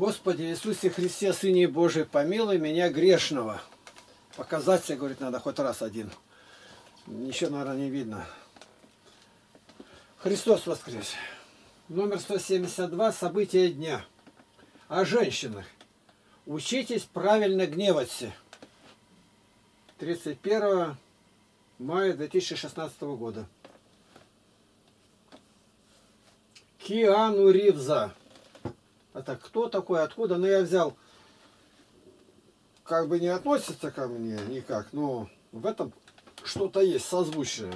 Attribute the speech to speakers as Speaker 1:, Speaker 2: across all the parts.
Speaker 1: Господи Иисусе Христе, Сыне Божий, помилуй меня грешного. Показать себе, говорит, надо хоть раз один. Ничего, наверное, не видно. Христос воскрес. Номер 172. События дня. О женщинах. Учитесь правильно гневаться. 31 мая 2016 года. Киану Ривза. Это кто такой, откуда? Ну, я взял, как бы не относится ко мне никак, но в этом что-то есть созвучное.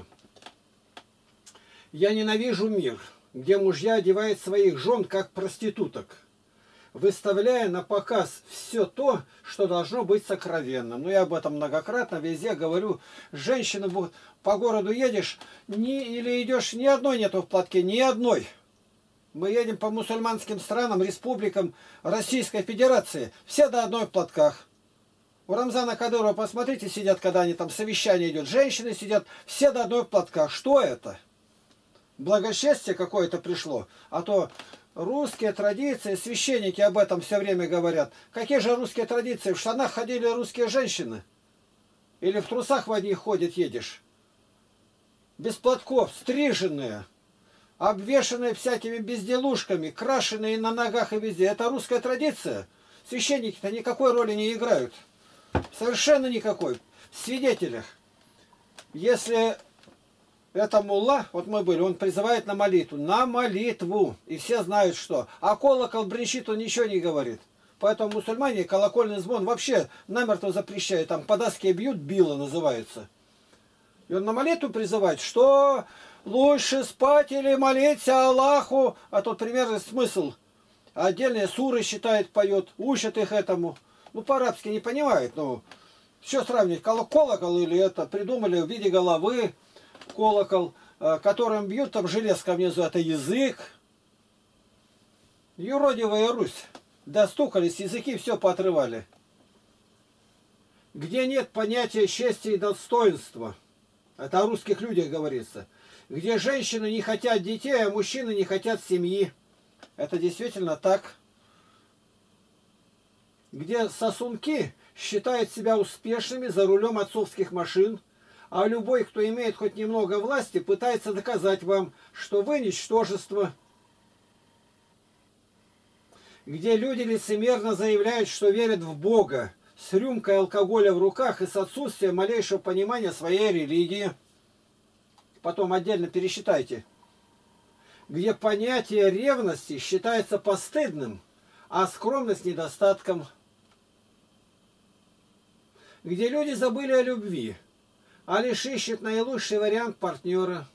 Speaker 1: Я ненавижу мир, где мужья одевают своих жен как проституток, выставляя на показ все то, что должно быть сокровенным. Ну, я об этом многократно везде говорю. Женщина, по городу едешь, или идешь, ни одной нету в платке, ни одной. Мы едем по мусульманским странам, республикам Российской Федерации. Все до одной в платках. У Рамзана Кадырова, посмотрите, сидят, когда они там совещание идет. Женщины сидят, все до одной в платках. Что это? Благочестие какое-то пришло. А то русские традиции, священники об этом все время говорят. Какие же русские традиции? В штанах ходили русские женщины? Или в трусах в одних ходят, едешь? Без платков, стриженные. Обвешанные всякими безделушками, крашеные на ногах и везде. Это русская традиция. Священники-то никакой роли не играют. Совершенно никакой. В свидетелях. Если это мулла, вот мы были, он призывает на молитву. На молитву. И все знают, что. А колокол бренчит, он ничего не говорит. Поэтому мусульмане колокольный звон вообще намертво запрещают. Там по доске бьют, било называется. И он на молитву призывает, что... Лучше спать или молиться Аллаху. А тут примерный смысл. Отдельные суры считает, поет, учат их этому. Ну, по-арабски не понимает. Ну, что сравнить, колокол или это придумали в виде головы колокол, которым бьют там железка внизу. Это язык. Юродивая Русь. Достукались, языки все поотрывали. Где нет понятия чести и достоинства. Это о русских людях говорится. Где женщины не хотят детей, а мужчины не хотят семьи. Это действительно так. Где сосунки считают себя успешными за рулем отцовских машин, а любой, кто имеет хоть немного власти, пытается доказать вам, что вы ничтожество. Где люди лицемерно заявляют, что верят в Бога, с рюмкой алкоголя в руках и с отсутствием малейшего понимания своей религии. Потом отдельно пересчитайте. Где понятие ревности считается постыдным, а скромность недостатком. Где люди забыли о любви, а лишь ищут наилучший вариант партнера.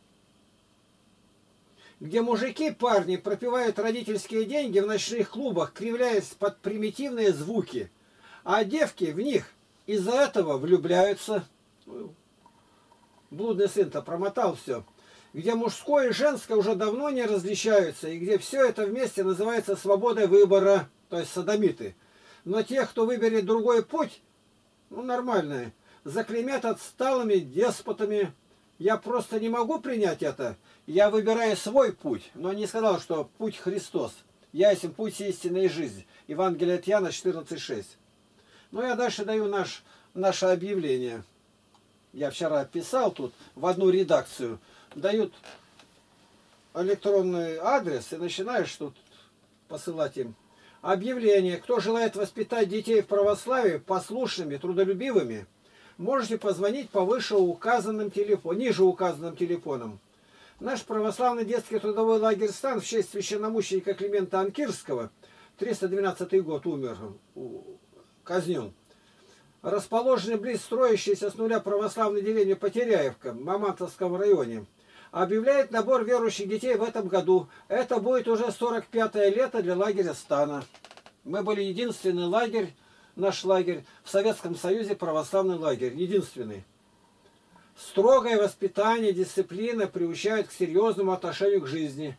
Speaker 1: Где мужики, парни пропивают родительские деньги в ночных клубах, кривляясь под примитивные звуки, а девки в них из-за этого влюбляются. Блудный сын-то промотал все. Где мужское и женское уже давно не различаются, и где все это вместе называется свободой выбора, то есть содомиты. Но тех, кто выберет другой путь, ну, нормальные, заклеймят отсталыми деспотами. Я просто не могу принять это. Я выбираю свой путь, но не сказал, что путь Христос. Я есть путь истинной жизни. Евангелие от Иоанна 14:6. Ну, я дальше даю наше объявление. Я вчера писал тут в одну редакцию. Дают электронный адрес и начинаешь тут посылать им объявление. Кто желает воспитать детей в православии послушными, трудолюбивыми, можете позвонить по ниже указанным телефонам. Наш православный детский трудовой лагерь «Стан» в честь священномученика Климента Анкирского, 312 год умер, казнен, расположенный близ строящейся с нуля православной деревни Потеряевка в Мамонтовском районе, объявляет набор верующих детей в этом году. Это будет уже 45-е лето для лагеря «Стана». Мы были единственный лагерь, наш лагерь, в Советском Союзе, православный лагерь, единственный. Строгое воспитание, дисциплина приучают к серьезному отношению к жизни.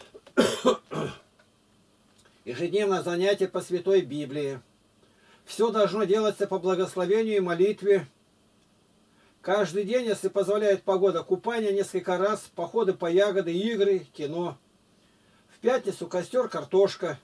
Speaker 1: Ежедневное занятие по Святой Библии. Все должно делаться по благословению и молитве. Каждый день, если позволяет погода, купание несколько раз, походы по ягоды, игры, кино. В пятницу костер, картошка.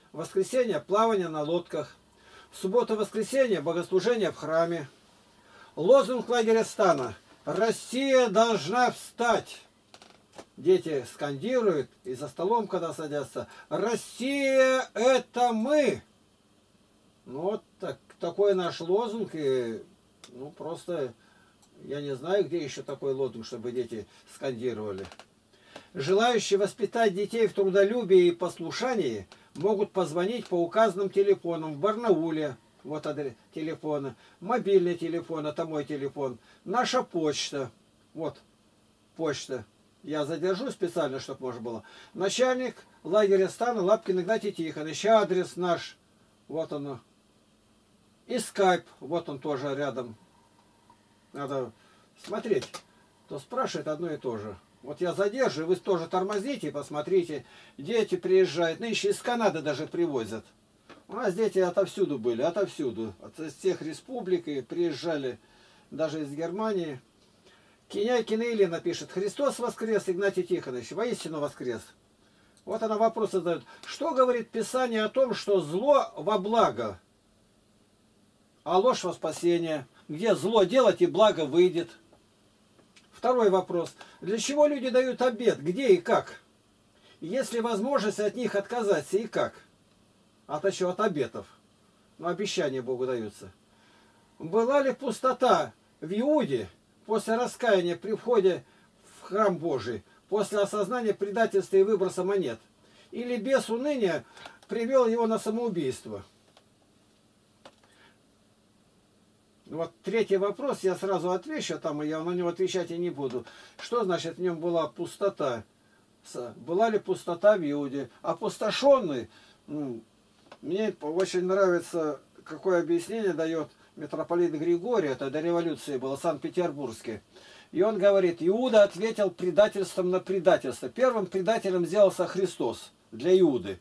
Speaker 1: в воскресенье плавание на лодках, в субботу-воскресенье богослужение в храме. Лозунг лагеря стана: «Россия должна встать». Дети скандируют, и за столом, когда садятся: «Россия – это мы!» Ну вот такой наш лозунг, и ну просто я не знаю, где еще такой лозунг, чтобы дети скандировали. Желающие воспитать детей в трудолюбии и послушании могут позвонить по указанным телефонам в Барнауле. Вот адрес телефона. Мобильный телефон, это мой телефон. Наша почта. Вот почта. Я задержу специально, чтобы можно было. Начальник лагеря стана Лапкин Игнатий Тихонович. Адрес наш. Вот оно. И скайп. Вот он тоже рядом. Надо смотреть. То спрашивает одно и то же. Вот я задержу, вы тоже тормозите, посмотрите. Дети приезжают. Нынче из Канады даже привозят. У нас дети отовсюду были, отовсюду. Из всех республик и приезжали. Даже из Германии. Киняйкина Елена пишет: «Христос воскрес, Игнатий Тихонович, воистину воскрес». Вот она вопрос задает. Что говорит Писание о том, что зло во благо, а ложь во спасение? Где зло делать и благо выйдет? Второй вопрос. Для чего люди дают обет? Где и как? Есть ли возможность от них отказаться и как? От обетов. Но обещания Богу даются. Была ли пустота в Иуде после раскаяния при входе в храм Божий, после осознания предательства и выброса монет? Или без уныния привел его на самоубийство? Вот третий вопрос, я сразу отвечу, там я на него отвечать и не буду. Что значит в нем была пустота? Была ли пустота в Иуде? Опустошенный, мне очень нравится, какое объяснение дает митрополит Григорий, это до революции было, Санкт-Петербургский. И он говорит: Иуда ответил предательством на предательство. Первым предателем сделался Христос для Иуды.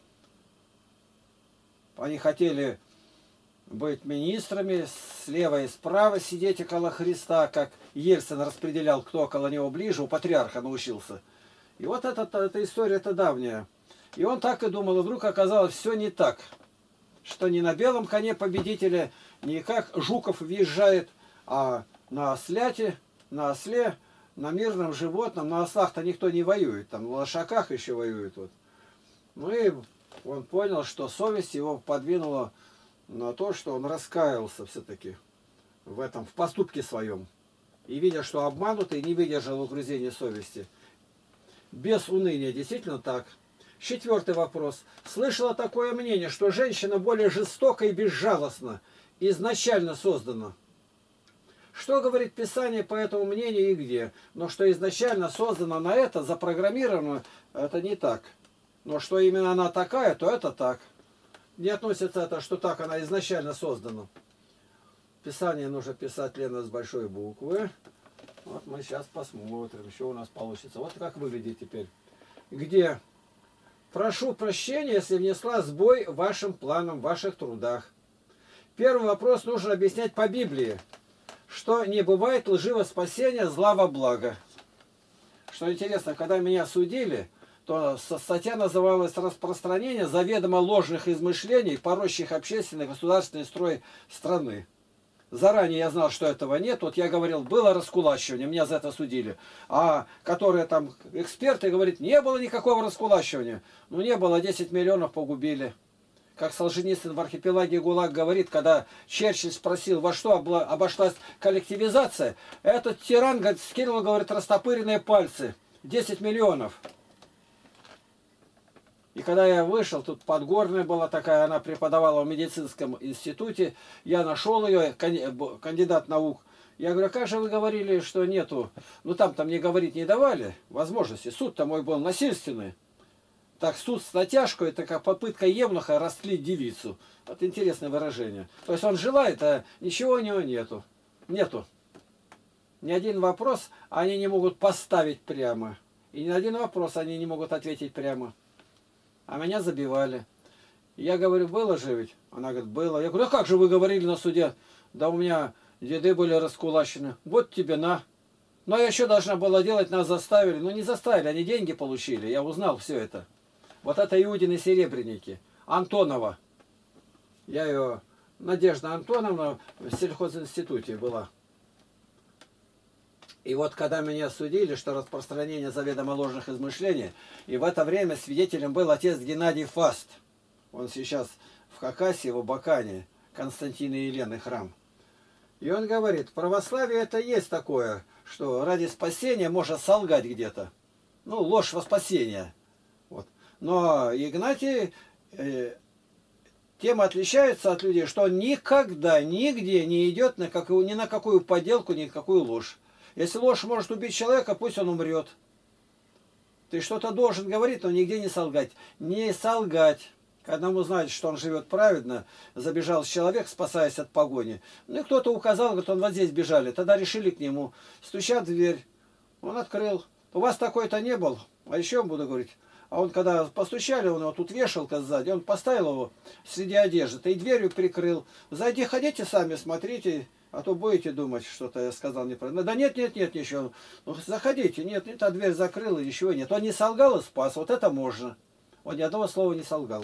Speaker 1: Они хотели быть министрами, слева и справа сидеть около Христа, как Ельцин распределял, кто около него ближе, у патриарха научился. И вот эта история-то давняя. И он так и думал, и вдруг оказалось все не так. Что не на белом коне победителя, не как Жуков въезжает, а на осле, на мирном животном. На ослах-то никто не воюет, там на лошаках еще воюют. Вот. Ну и он понял, что совесть его подвинула на то, что он раскаялся все-таки в поступке своем. И видя, что обманутый, не выдержал угрызения совести. Без уныния, действительно так. Четвертый вопрос. Слышала такое мнение, что женщина более жестока и безжалостна, изначально создана. Что говорит Писание по этому мнению и где? Но что изначально создана на это, запрограммировано, это не так. Но что именно она такая, то это так. Не относится это, что так она изначально создана. Писание нужно писать, Лена, с большой буквы. Вот мы сейчас посмотрим, что у нас получится. Вот как выглядит теперь. Где? Прошу прощения, если внесла сбой вашим планам, в ваших трудах. Первый вопрос нужно объяснять по Библии, что не бывает лживого спасения зла во благо. Что интересно, когда меня судили, то статья называлась «Распространение заведомо ложных измышлений, порочащих общественный и государственный строй страны». Заранее я знал, что этого нет. Вот я говорил, было раскулачивание, меня за это судили. А которые там эксперты говорят, не было никакого раскулачивания. Ну не было, 10 миллионов погубили. Как Солженицын в архипелаге ГУЛАГ говорит, когда Черчилль спросил, во что обошлась коллективизация, этот тиран, говорит, скинул, говорит, растопыренные пальцы. 10 миллионов. И когда я вышел, тут Подгорная была такая, она преподавала в медицинском институте, я нашел ее, кандидат наук. Я говорю, а как же вы говорили, что нету? Ну там мне говорить не давали возможности. Суд-то мой был насильственный. Так суд с натяжкой, это как попытка евнуха растлить девицу. Вот интересное выражение. То есть он желает, а ничего у него нету. Нету. Ни один вопрос они не могут поставить прямо. И ни один вопрос они не могут ответить прямо. А меня забивали. Я говорю, было же ведь? Она говорит, было. Я говорю, а как же вы говорили на суде? Да у меня деды были раскулачены. Вот тебе на. Но я еще должна была делать, нас заставили. Ну не заставили, они деньги получили. Я узнал все это. Вот это Иудины серебряники. Антонова. Я ее, Надежда Антоновна, в сельхозинституте была. И вот когда меня судили, что распространение заведомо ложных измышлений, и в это время свидетелем был отец Геннадий Фаст. Он сейчас в Хакасии, в Абакане, Константина и Елены храм. И он говорит, православие это есть такое, что ради спасения можно солгать где-то. Ну, ложь во спасение. Вот. Но Игнатий тем отличается от людей, что он никогда, нигде не идет ни на какую подделку, ни на какую ложь. Если ложь может убить человека, пусть он умрет. Ты что-то должен говорить, но нигде не солгать. Не солгать. Когда мы знаем, что он живет праведно, забежал человек, спасаясь от погони. Ну и кто-то указал, говорит, он вот здесь бежали. Тогда решили к нему. Стучат в дверь. Он открыл. У вас такой-то не был? А еще буду говорить. А он, когда постучали, он его тут вешалка сзади, он поставил его среди одежды и дверью прикрыл. Зайди, ходите сами, смотрите, а то будете думать, что-то я сказал неправильно. Да нет, ничего. Ну, заходите, нет, а дверь закрыл, и ничего нет. Он не солгал и спас, вот это можно. Он ни одного слова не солгал.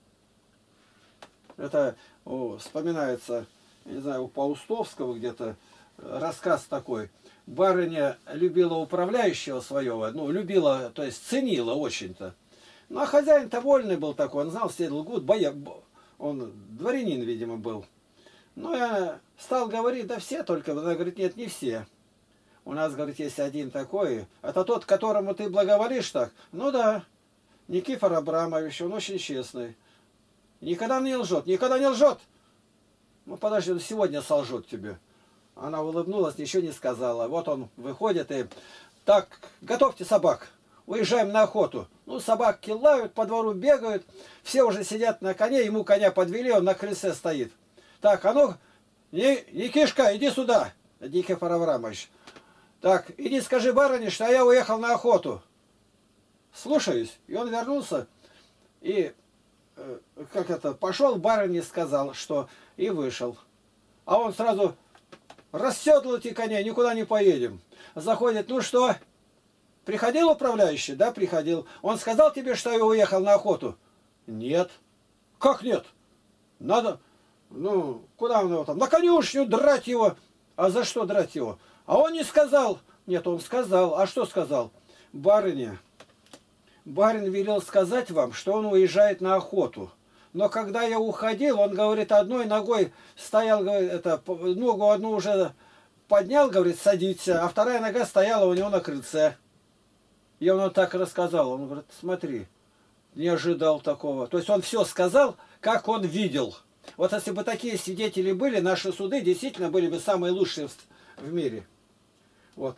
Speaker 1: Это вспоминается, не знаю, у Паустовского где-то рассказ такой. Барыня любила управляющего своего, ну, любила, то есть ценила очень-то. Ну, а хозяин-то вольный был такой, он знал, все лгут, он дворянин, видимо, был. Ну, я стал говорить, да все только, она говорит, нет, не все. У нас, говорит, есть один такой, это тот, которому ты благоволишь так. Ну да, Никифор Абрамович, он очень честный. Никогда не лжет, никогда не лжет. Ну, подожди, он сегодня солжет тебе. Она улыбнулась, ничего не сказала. Вот он выходит и... Так, готовьте собак. Уезжаем на охоту. Ну, собаки лают, по двору бегают. Все уже сидят на коне, ему коня подвели, он на крыльце стоит. Так, а ну, Никишка, иди сюда. Никифор Аврамович. Так, иди скажи барыне, что я уехал на охоту. Слушаюсь. И он вернулся и... пошел, барыне сказал, что... И вышел. А он сразу... Расседлайте коней, никуда не поедем. Заходит, ну что, приходил управляющий? Да, приходил. Он сказал тебе, что я уехал на охоту? Нет. Как нет? Надо, ну, куда он его там? На конюшню драть его. А за что драть его? А он не сказал. Нет, он сказал. А что сказал? Барыня, барин велел сказать вам, что он уезжает на охоту. Но когда я уходил, он, говорит, одной ногой стоял, говорит, ногу одну уже поднял, говорит, садиться, а вторая нога стояла у него на крыльце. И он так рассказал. Он говорит, смотри, не ожидал такого. То есть он все сказал, как он видел. Вот если бы такие свидетели были, наши суды действительно были бы самые лучшие в мире. Вот.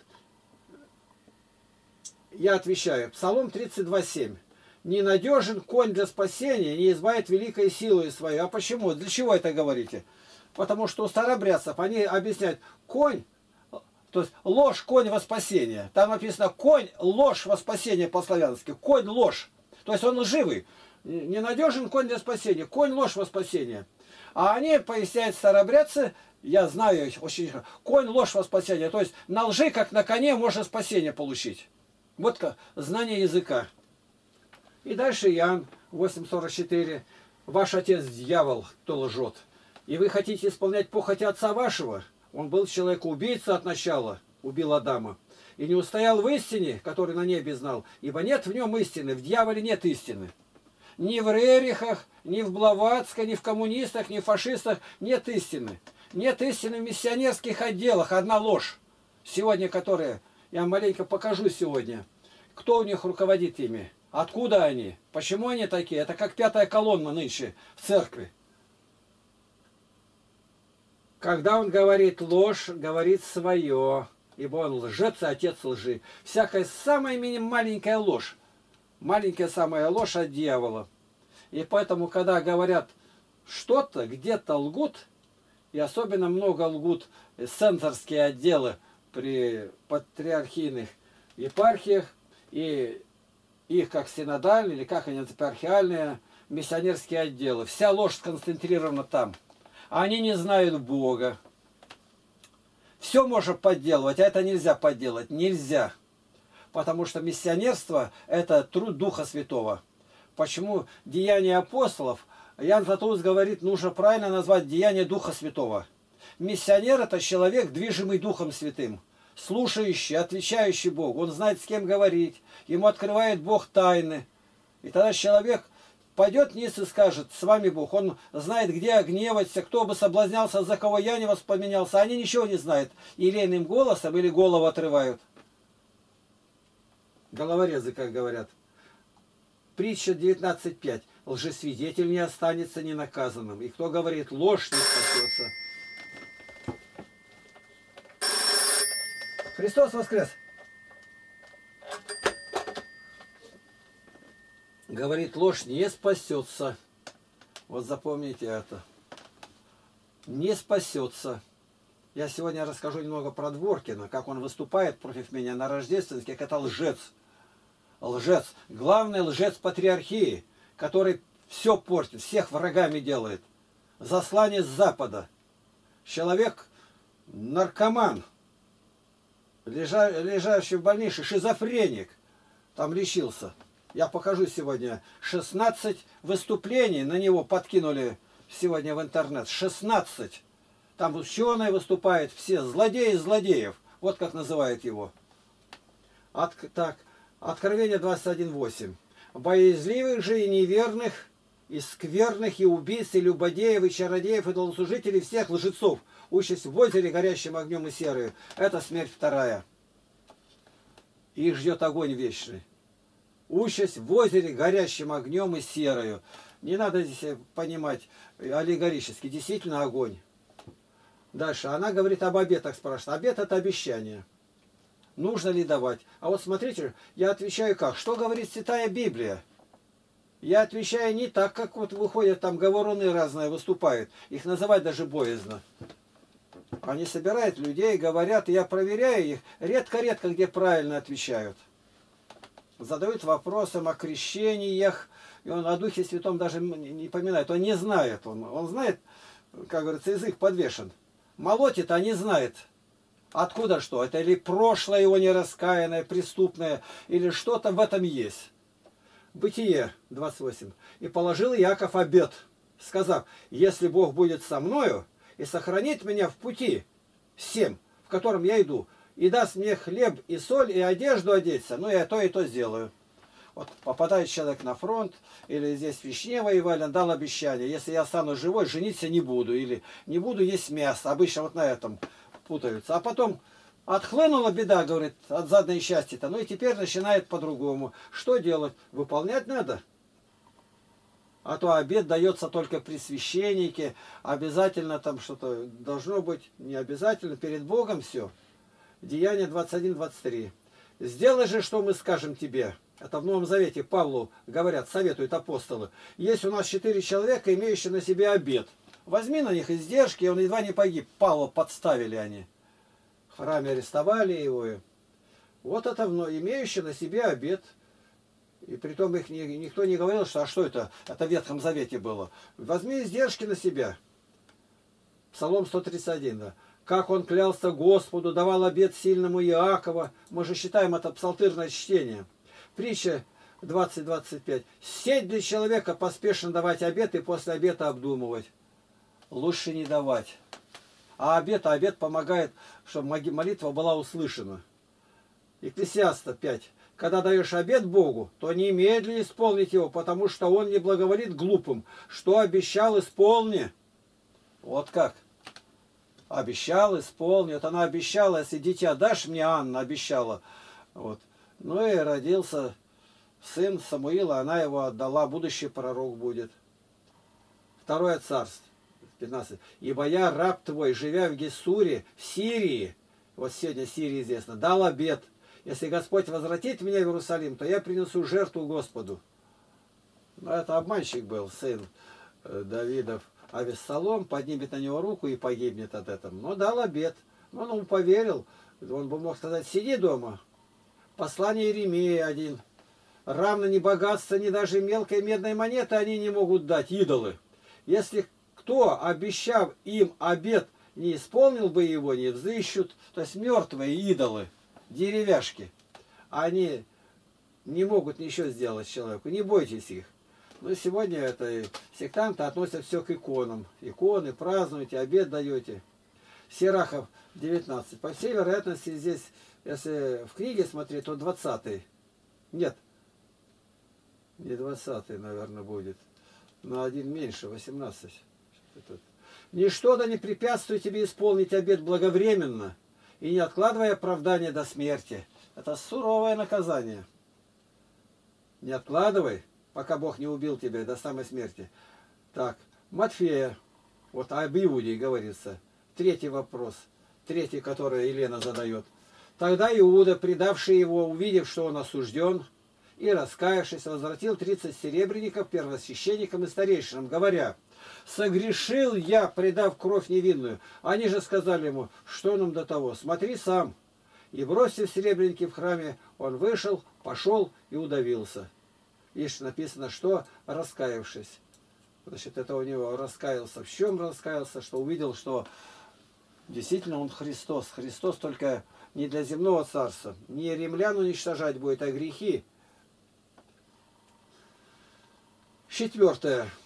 Speaker 1: Я отвечаю. Псалом 32:7. Ненадежен конь для спасения, не избавит великой силой своей. А почему? Для чего это говорите? Потому что у старобрядцев они объясняют, конь, то есть ложь, конь во спасение. Там написано конь, ложь во спасение по-славянски. Конь, ложь. То есть он лживый. Ненадежен конь для спасения. Конь, ложь во спасение. А они поясняют старобрядцы, я знаю их очень хорошо, конь, ложь во спасение. То есть на лжи, как на коне, можно спасение получить. Вот знание языка. И дальше Иоанн 8:44. Ваш отец дьявол, кто лжет. И вы хотите исполнять похоть отца вашего? Он был человек-убийца от начала, убил Адама. И не устоял в истине, который на небе знал, ибо нет в нем истины, в дьяволе нет истины. Ни в Рерихах, ни в Блаватской, ни в коммунистах, ни в фашистах нет истины. Нет истины в миссионерских отделах, одна ложь. Сегодня, которая, я маленько покажу сегодня, кто у них руководит ими. Откуда они? Почему они такие? Это как пятая колонна нынче в церкви. Когда он говорит ложь, говорит свое. Ибо он лжец и отец лжи. Всякая самая маленькая ложь. Маленькая самая ложь от дьявола. И поэтому, когда говорят что-то, где-то лгут, и особенно много лгут центрские отделы при патриархийных епархиях, и их как синодальные, или как они, епархиальные, миссионерские отделы. Вся ложь сконцентрирована там. Они не знают Бога. Все можно подделывать, а это нельзя подделать. Нельзя. Потому что миссионерство – это труд Духа Святого. Почему деяния апостолов Ян Златоуст говорит, нужно правильно назвать деяние Духа Святого. Миссионер – это человек, движимый Духом Святым, слушающий, отвечающий Богу. Он знает, с кем говорить, ему открывает Бог тайны. И тогда человек пойдет вниз и скажет, с вами Бог. Он знает, где гневаться, кто бы соблазнялся, за кого я не воспоминался. Они ничего не знают. Елейным голосом или голову отрывают. Головорезы, как говорят. Притча 19.5. Лжесвидетель не останется ненаказанным. И кто говорит ложь, не спасется. Христос воскрес! Говорит ложь, не спасется. Вот запомните это. Не спасется. Я сегодня расскажу немного про Дворкина, как он выступает против меня на рождественских. Это лжец. Лжец. Главный лжец патриархии, который все портит, всех врагами делает. Засланец Запада. Человек наркоман, лежащий в больнице, шизофреник, там лечился. Я покажу сегодня 16 выступлений на него подкинули сегодня в интернет. 16. Там ученые выступают, все злодеи злодеев. Вот как называют его. Так, Откровение 21.8. Боязливых же и неверных, и скверных, и убийц, и любодеев, и чародеев, и долгослужителей, всех лжецов, участь в озере горящим огнем и серою. Это смерть вторая. Их ждет огонь вечный. Участь в озере горящим огнем и серою. Не надо здесь понимать аллегорически. Действительно огонь. Дальше. Она говорит об обетах, спрашивает. Обет – это обещание. Нужно ли давать? А вот смотрите, я отвечаю как? Что говорит Святая Библия? Я отвечаю не так, как вот выходят там говоруны разные, выступают. Их называть даже боязно. Они собирают людей, говорят, и я проверяю их. Редко-редко где правильно отвечают. Задают вопросы о крещениях. И он о Духе Святом даже не поминает. Он не знает. Он знает, как говорится, язык подвешен. Молотит, а не знает. Откуда что? Это или прошлое его нераскаянное, преступное, или что-то в этом есть. Бытие 28. «И положил Иаков обет, сказав, если Бог будет со мною и сохранит меня в пути всем, в котором я иду, и даст мне хлеб и соль, и одежду одеться, ну я то и то сделаю». Вот попадает человек на фронт, или здесь в Чечне воевали, он дал обещание, если я останусь живой, жениться не буду, или не буду есть мясо. Обычно вот на этом путаются. А потом отхлынула беда, говорит, от задней счастья-то, ну и теперь начинает по-другому. Что делать? Выполнять надо. А то обет дается только при священнике, обязательно там что-то должно быть, не обязательно, перед Богом все. Деяние 21-23. «Сделай же, что мы скажем тебе». Это в Новом Завете Павлу говорят, советуют апостолы. Есть у нас 4 человека, имеющие на себе обет. Возьми на них издержки, и он едва не погиб. Павла подставили они. В храме арестовали его. Вот это имеющие на себе обет. И притом их никто не говорил, что а что это? Это в Ветхом Завете было. Возьми издержки на себя. Псалом 131. Да. Как он клялся Господу, давал обет сильному Иакова. Мы же считаем это псалтырное чтение. Притча 20-25. Сеть для человека поспешно давать обет и после обета обдумывать. Лучше не давать. А обет помогает, чтобы молитва была услышана. Экклесиаста 5. Когда даешь обет Богу, то немедленно исполнить его, потому что он не благоволит глупым. Что обещал, исполни. Вот как. Обещал, исполни. Вот она обещала, если дитя дашь мне, Анна обещала. Вот. Ну и родился сын Самуила, она его отдала, будущий пророк будет. Второе царство, 15. «Ибо я, раб твой, живя в Гессуре, в Сирии», вот сегодня Сирия известна, «дал обет, если Господь возвратит меня в Иерусалим, то я принесу жертву Господу». Но это обманщик был, сын Давидов. А Авессалом поднимет на него руку и погибнет от этого. Но дал обет. Но он ему поверил. Он бы мог сказать, сиди дома. Послание Иеремии 1. Равно ни богатства, ни даже мелкой медной монеты они не могут дать, идолы. Если кто, обещав им обет, не исполнил бы его, не взыщут, то есть мертвые идолы, деревяшки, они не могут ничего сделать человеку, не бойтесь их. Ну и сегодня это и сектанты относят все к иконам. Иконы, празднуете, обед даете. Сирахов 19. По всей вероятности здесь, если в книге смотреть, то 20-й. Нет, не 20-й, наверное, будет. На один меньше, 18. Ничто да не препятствует тебе исполнить обет благовременно и не откладывая оправдания до смерти. Это суровое наказание. Не откладывай, пока Бог не убил тебя до самой смерти. Так, Матфея, вот об Иуде говорится. Третий вопрос, третий, который Елена задает. Тогда Иуда, предавший его, увидев, что он осужден, и, раскаявшись, возвратил 30 серебряников первосвященникам и старейшинам, говоря: «Согрешил я, предав кровь невинную». Они же сказали ему: «Что нам до того? Смотри сам». И, бросив серебряники в храме, он вышел, пошел и удавился. Видишь, написано, что раскаявшись. Значит, это у него раскаялся. В чем раскаялся? Что увидел, что действительно он Христос. Христос только не для земного царства. Не римлян уничтожать будет, а грехи. Четвертое.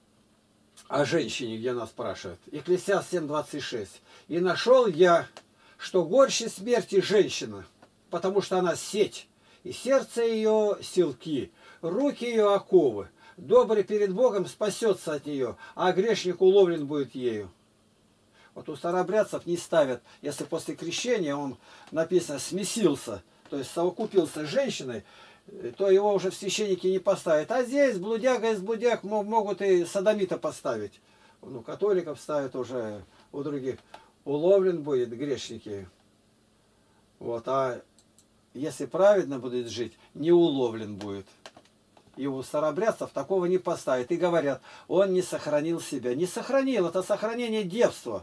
Speaker 1: О женщине, где нас спрашивают. Екклесиаст 7:26. «И нашел я, что горще смерти женщина, потому что она сеть, и сердце ее силки, руки ее оковы. Добрый перед Богом спасется от нее, а грешник уловлен будет ею». Вот у старообрядцев не ставят, если после крещения он, написано, смесился, то есть совокупился с женщиной, то его уже в священники не поставят. А здесь блудяга из блудяг могут и содомита поставить. Ну, католиков ставят уже, у других. Уловлен будет грешники. Вот, а если праведно будет жить, не уловлен будет. И у старообрядцев такого не поставят. И говорят, он не сохранил себя. Не сохранил, это сохранение девства.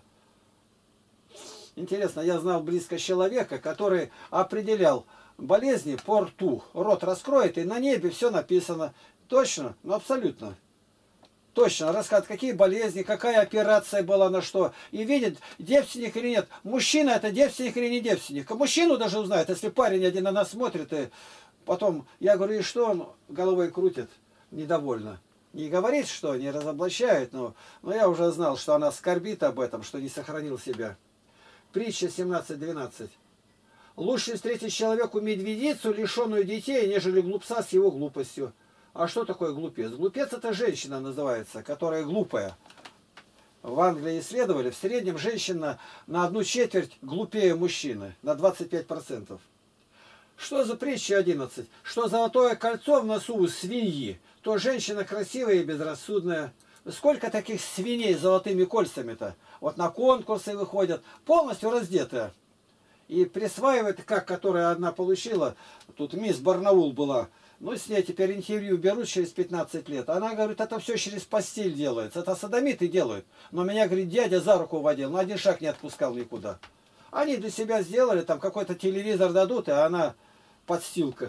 Speaker 1: Интересно, я знал близко человека, который определял болезни по рту. Рот раскроет, и на небе все написано. Точно? Ну, абсолютно. Точно. Рассказывает, какие болезни, какая операция была, на что. И видит, девственник или нет. Мужчина это девственник или не девственник. А мужчину даже узнает, если парень один на нас смотрит. И потом, я говорю, и что он головой крутит? Недовольно. Не говорит, что не разоблачает, но я уже знал, что она скорбит об этом, что не сохранил себя. Притча 17:12. Лучше встретить человеку медведицу, лишенную детей, нежели глупца с его глупостью. А что такое глупец? Глупец это женщина называется, которая глупая. В Англии исследовали, в среднем женщина на 1/4 глупее мужчины, на 25%. Что за притча 11? Что золотое кольцо в носу у свиньи, то женщина красивая и безрассудная. Сколько таких свиней с золотыми кольцами-то? Вот на конкурсы выходят, полностью раздетые. И присваивает, как которая одна получила, тут мисс Барнаул была, ну с ней теперь интервью берут через 15 лет. Она говорит, это все через постель делается, это содомиты делают. Но меня, говорит, дядя за руку водил, но один шаг не отпускал никуда. Они для себя сделали, там какой-то телевизор дадут, и она подстилка.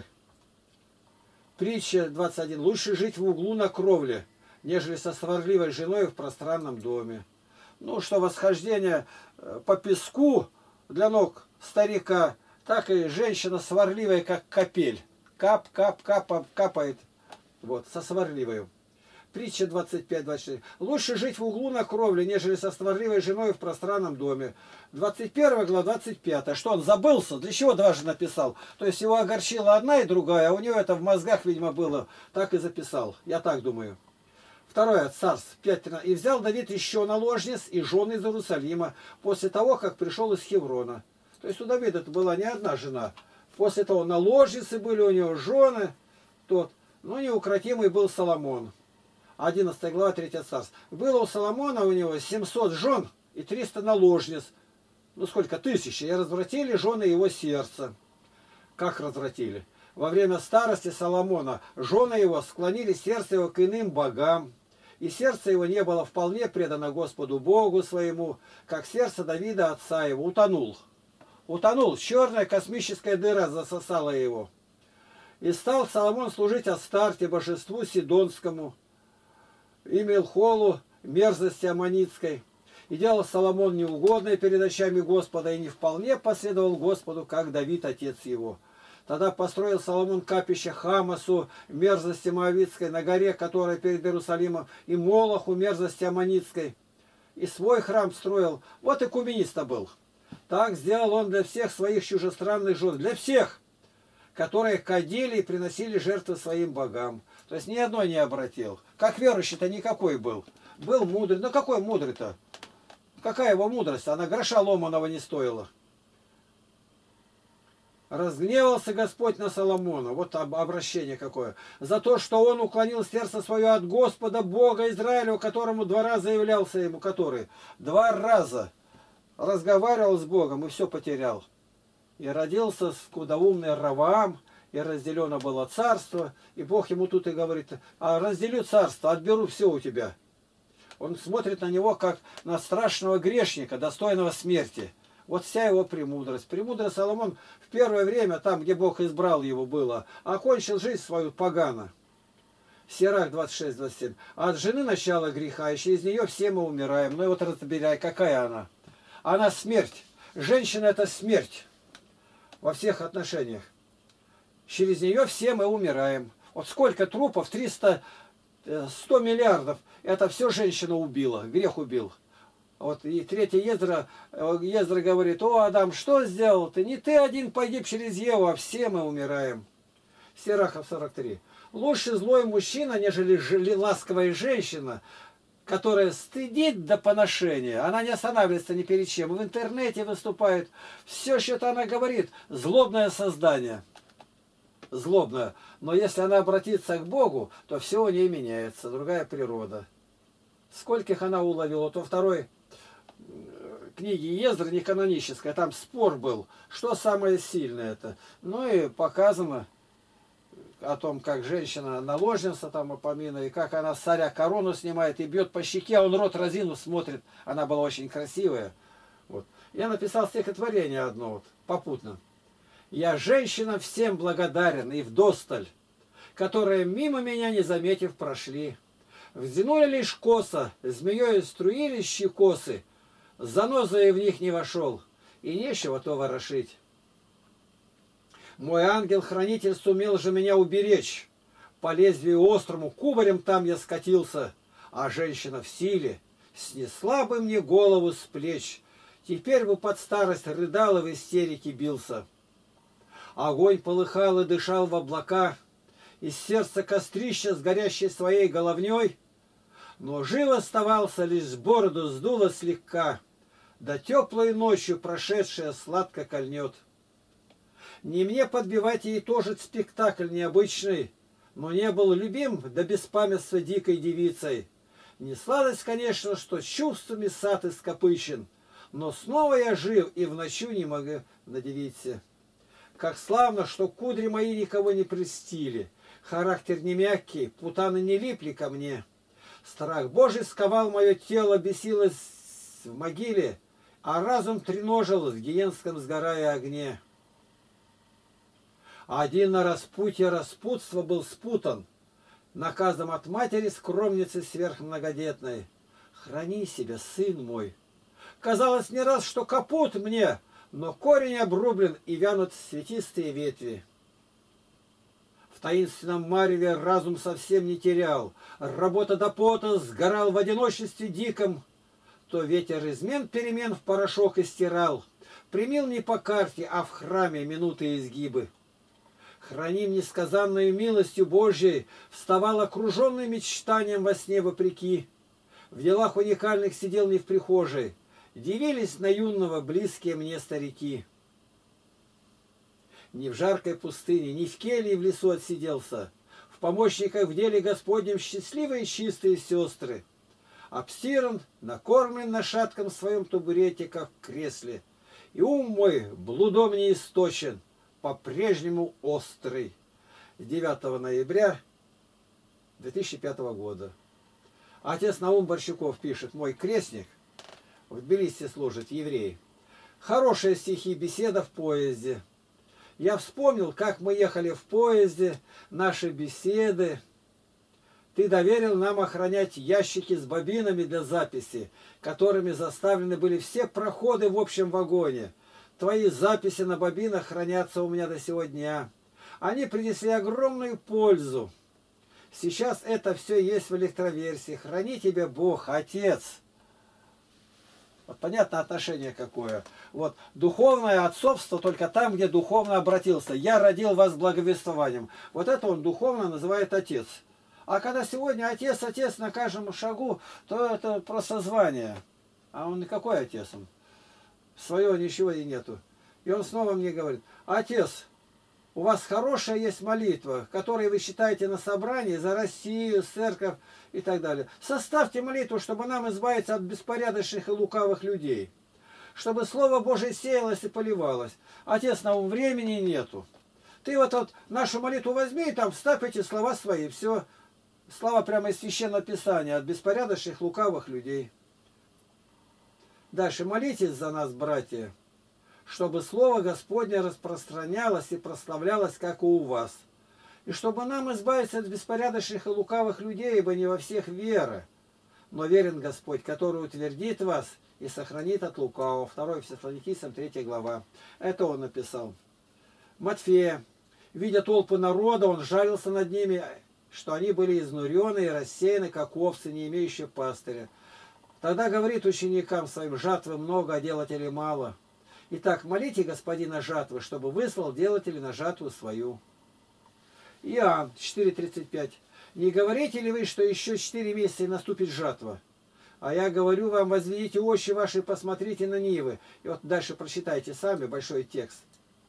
Speaker 1: Притча 21. Лучше жить в углу на кровле, нежели со сварливой женой в пространном доме. Ну, что восхождение по песку для ног старика, так и женщина сварливая, как капель. Кап, кап, кап, капает. Вот, со сварливой. Притча 25-24. Лучше жить в углу на кровле, нежели со сварливой женой в пространном доме. 21 глава, 25. Что он забылся? Для чего дважды написал? То есть его огорчила одна и другая, а у него это в мозгах, видимо, было. Так и записал. Я так думаю. Второе, Царств 5:13. И взял Давид еще наложниц и жен из Иерусалима, после того, как пришел из Хеврона. То есть у Давида это была не одна жена. После того наложницы были у него, жены. Тот. Но неукротимый был Соломон. 11 глава, 3 Царств. Было у Соломона у него 700 жен и 300 наложниц. Ну сколько? Тысячи. И развратили жены его сердца. Как развратили? Во время старости Соломона жены его склонили сердце его к иным богам. И сердце его не было вполне предано Господу Богу своему, как сердце Давида отца его. Утонул. Утонул. Черная космическая дыра засосала его. И стал Соломон служить Астарте, божеству Сидонскому, и Мелхолу, мерзости аммонитской. И делал Соломон неугодное перед очами Господа, и не вполне последовал Господу, как Давид, отец его. Тогда построил Соломон капище Хамасу, мерзости Моавицкой, на горе, которая перед Иерусалимом, и Молоху, мерзости Аммонитской. И свой храм строил. Вот экуменист был. Так сделал он для всех своих чужестранных жен. Для всех, которые кадили и приносили жертвы своим богам. То есть ни одной не обратил. Как верующий-то никакой был. Был мудрый. Ну какой мудрый-то? Какая его мудрость? Она гроша ломаного не стоила. Разгневался Господь на Соломона. Вот обращение какое. За то, что он уклонил сердце свое от Господа, Бога Израиля, которому 2 раза являлся ему, который 2 раза разговаривал с Богом и все потерял. И родился скудоумный Раваам, и разделено было царство. И Бог ему тут и говорит: а разделю царство, отберу все у тебя. Он смотрит на него, как на страшного грешника, достойного смерти. Вот вся его премудрость. Премудрость Соломон в первое время, там, где Бог избрал его, было, окончил жизнь свою погано. Сирах 26-27. От жены начало греха, и через нее все мы умираем. Ну и вот разбирай, какая она. Она смерть. Женщина — это смерть во всех отношениях. Через нее все мы умираем. Вот сколько трупов, 100 миллиардов. Это все женщина убила, грех убил. Вот и 3 Ездра говорит: о, Адам, что сделал ты? Не ты один погиб через Еву, а все мы умираем. Сирахов 43. Лучше злой мужчина, нежели ласковая женщина, которая стыдит до поношения. Она не останавливается ни перед чем. В интернете выступает. Все, что она говорит, злобное создание. Злобное. Но если она обратится к Богу, то все у нее меняется. Другая природа. Скольких она уловила, то второй книге Ездра, не канонической, там спор был, что самое сильное это. Ну и показано о том, как женщина наложница там Апамина, и как она с царя корону снимает и бьет по щеке, а он рот разинув смотрит. Она была очень красивая. Вот. Я написал стихотворение одно вот, попутно. Я женщина всем благодарен и вдосталь, которые мимо меня не заметив прошли. Вздянули лишь косо, змеей струились щекосы, занозой в них не вошел, и нечего то ворошить. Мой ангел-хранитель сумел же меня уберечь. По лезвию острому кубарем там я скатился, а женщина в силе снесла бы мне голову с плеч. Теперь бы под старость рыдал и в истерике бился. Огонь полыхал и дышал в облака, из сердца кострища с горящей своей головней, но жив оставался, лишь бороду сдуло слегка, да теплой ночью прошедшая сладко кольнет. Не мне подбивать ей тоже спектакль необычный, но не был любим до беспамятства дикой девицей. Не сладость, конечно, что чувствами сад ископычен, но снова я жив и в ночью не могу надевиться. Как славно, что кудри мои никого не прельстили, характер не мягкий, путаны не липли ко мне. Страх Божий сковал мое тело, бесилось в могиле, а разум треножил в гиенском сгорая огне. Один на распутье распутства был спутан, наказом от матери скромницы сверхмногодетной. Храни себя, сын мой. Казалось не раз, что капут мне, но корень обрублен и вянут цветистые ветви. В таинственном мареве разум совсем не терял, работа до пота сгорал в одиночестве диком. То ветер измен перемен в порошок истирал, примил не по карте, а в храме минуты изгибы. Храним несказанную милостью Божьей, вставал окруженный мечтанием во сне вопреки. В делах уникальных сидел не в прихожей, дивились на юного близкие мне старики. Ни в жаркой пустыне, ни в келье в лесу отсиделся, в помощниках в деле Господнем счастливые чистые сестры. Обстиран, накормлен на шатком своем табурете, как в кресле, и ум мой блудом не источен, по-прежнему острый. 9 ноября 2005 года. Отец Наум Борщуков пишет: мой крестник в Тбилиси служит, еврей. Хорошие стихи, беседа в поезде. Я вспомнил, как мы ехали в поезде, наши беседы. Ты доверил нам охранять ящики с бобинами для записи, которыми заставлены были все проходы в общем вагоне. твои записи на бобинах хранятся у меня до сего дня. Они принесли огромную пользу. Сейчас это все есть в электроверсии. Храни тебя Бог, Отец. Вот понятно отношение какое. Вот духовное отцовство только там, где духовно обратился. Я родил вас благовествованием. Вот это он духовно называет Отец. А когда сегодня Отец, Отец на каждом шагу, то это просто звание. А он никакой Отец. Он. Своего ничего и нету. И он снова мне говорит: Отец, у вас хорошая есть молитва, которую вы считаете на собрании за Россию, церковь и так далее. Составьте молитву, чтобы нам избавиться от беспорядочных и лукавых людей. Чтобы Слово Божие сеялось и поливалось. Отец, нам времени нету. Ты вот нашу молитву возьми и там вставь эти слова свои. Все. Слова прямо из Священного Писания. От беспорядочных, лукавых людей. Дальше. Молитесь за нас, братья, чтобы Слово Господне распространялось и прославлялось, как и у вас. И чтобы нам избавиться от беспорядочных и лукавых людей, ибо не во всех вера, но верен Господь, который утвердит вас и сохранит от лукавого. 2 Фессалоникийцам 3 глава. Это он написал. Матфея, видя толпы народа, он жалился над ними, что они были изнурены и рассеяны, как овцы, не имеющие пастыря. Тогда говорит ученикам своим: жатвы много, а делателей мало. Итак, молите Господина жатвы, чтобы выслал делателей на жатву свою. Иоанн 4:35. Не говорите ли вы, что еще 4 месяца и наступит жатва? А я говорю вам: возведите очи ваши и посмотрите на нивы. И вот дальше прочитайте сами большой текст.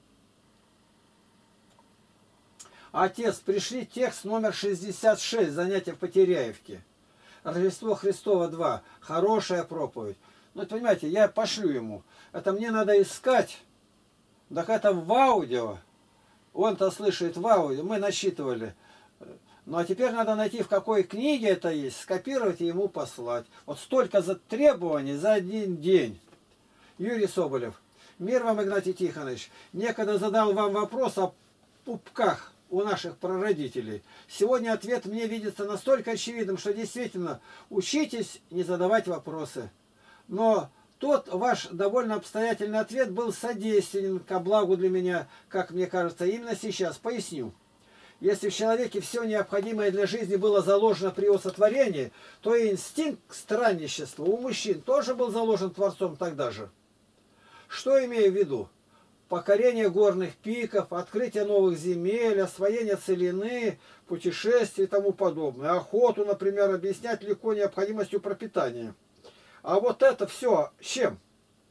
Speaker 1: Отец, пришли текст номер 66, занятия в Потеряевке. Рождество Христово 2. Хорошая проповедь. Ну, понимаете, я пошлю ему. Это мне надо искать. Так это в аудио. Он-то слышит в аудио. Мы насчитывали. Ну, а теперь надо найти, в какой книге это есть, скопировать и ему послать. Вот столько требований за один день. Юрий Соболев. Мир вам, Игнатий Тихонович. Некогда задал вам вопрос о пупках у наших прародителей. Сегодня ответ мне видится настолько очевидным, что действительно учитесь не задавать вопросы. Но тот ваш довольно обстоятельный ответ был содействен ко благу для меня, как мне кажется, именно сейчас. Поясню. Если в человеке все необходимое для жизни было заложено при его сотворении, то и инстинкт странничества у мужчин тоже был заложен Творцом тогда же. Что имею в виду? Покорение горных пиков, открытие новых земель, освоение целины, путешествия и тому подобное. Охоту, например, объяснять легко необходимостью пропитания. А вот это все с чем?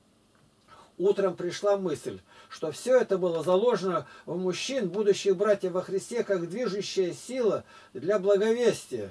Speaker 1: Утром пришла мысль, что все это было заложено в мужчин, будущих братьев во Христе, как движущая сила для благовестия.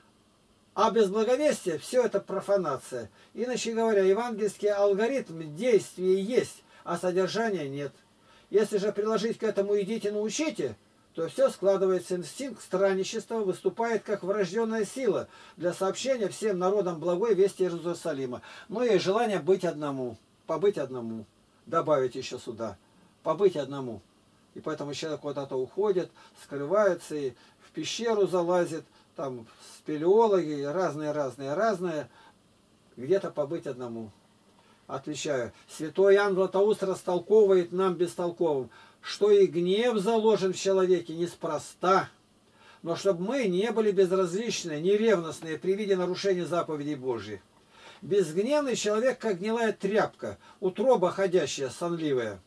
Speaker 1: А без благовестия все это профанация. Иначе говоря, евангельский алгоритм действия есть, а содержания нет. Если же приложить к этому «идите, научите», то все складывается. Инстинкт странничества выступает как врожденная сила для сообщения всем народам благой вести Иерусалима. Но и желание быть одному, побыть одному, добавить еще сюда, побыть одному. И поэтому человек куда-то уходит, скрывается и в пещеру залазит, там спелеологи, разные, где-то побыть одному. Отвечаю, святой Иоанн Златоуст растолковывает нам бестолковым, что и гнев заложен в человеке неспроста, но чтобы мы не были безразличны, неревностные при виде нарушения заповедей Божьих. Безгневный человек, как гнилая тряпка, утроба ходящая, сонливая.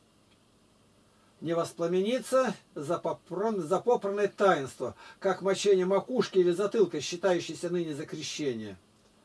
Speaker 1: Не воспламенится за попранное таинство, как мочение макушки или затылка, считающейся ныне за крещение.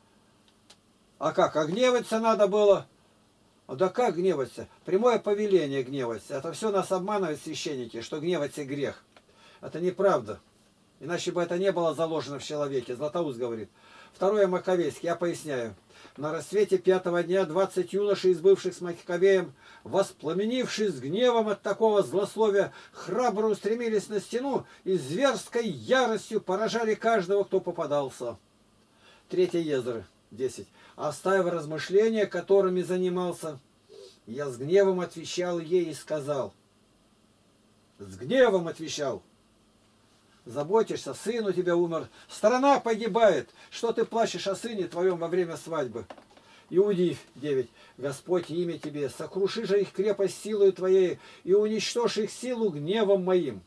Speaker 1: А как? А гневаться надо было? Да как гневаться? Прямое повеление гневаться. Это все нас обманывают священники, что гневаться грех. Это неправда. Иначе бы это не было заложено в человеке. Златоуст говорит. 2 Маковейский, я поясняю. На рассвете 5-го дня 20 юношей, из бывших с Маковеем, воспламенившись гневом от такого злословия, храбро устремились на стену и зверской яростью поражали каждого, кто попадался. 3 Ездры 10. Оставив размышления, которыми занимался, я с гневом отвечал ей и сказал. С гневом отвечал. Заботишься, сын у тебя умер, страна погибает, что ты плачешь о сыне твоем во время свадьбы? Иудеев 9. Господь, имя Тебе, сокруши же их крепость силою Твоей, и уничтожь их силу гневом Моим.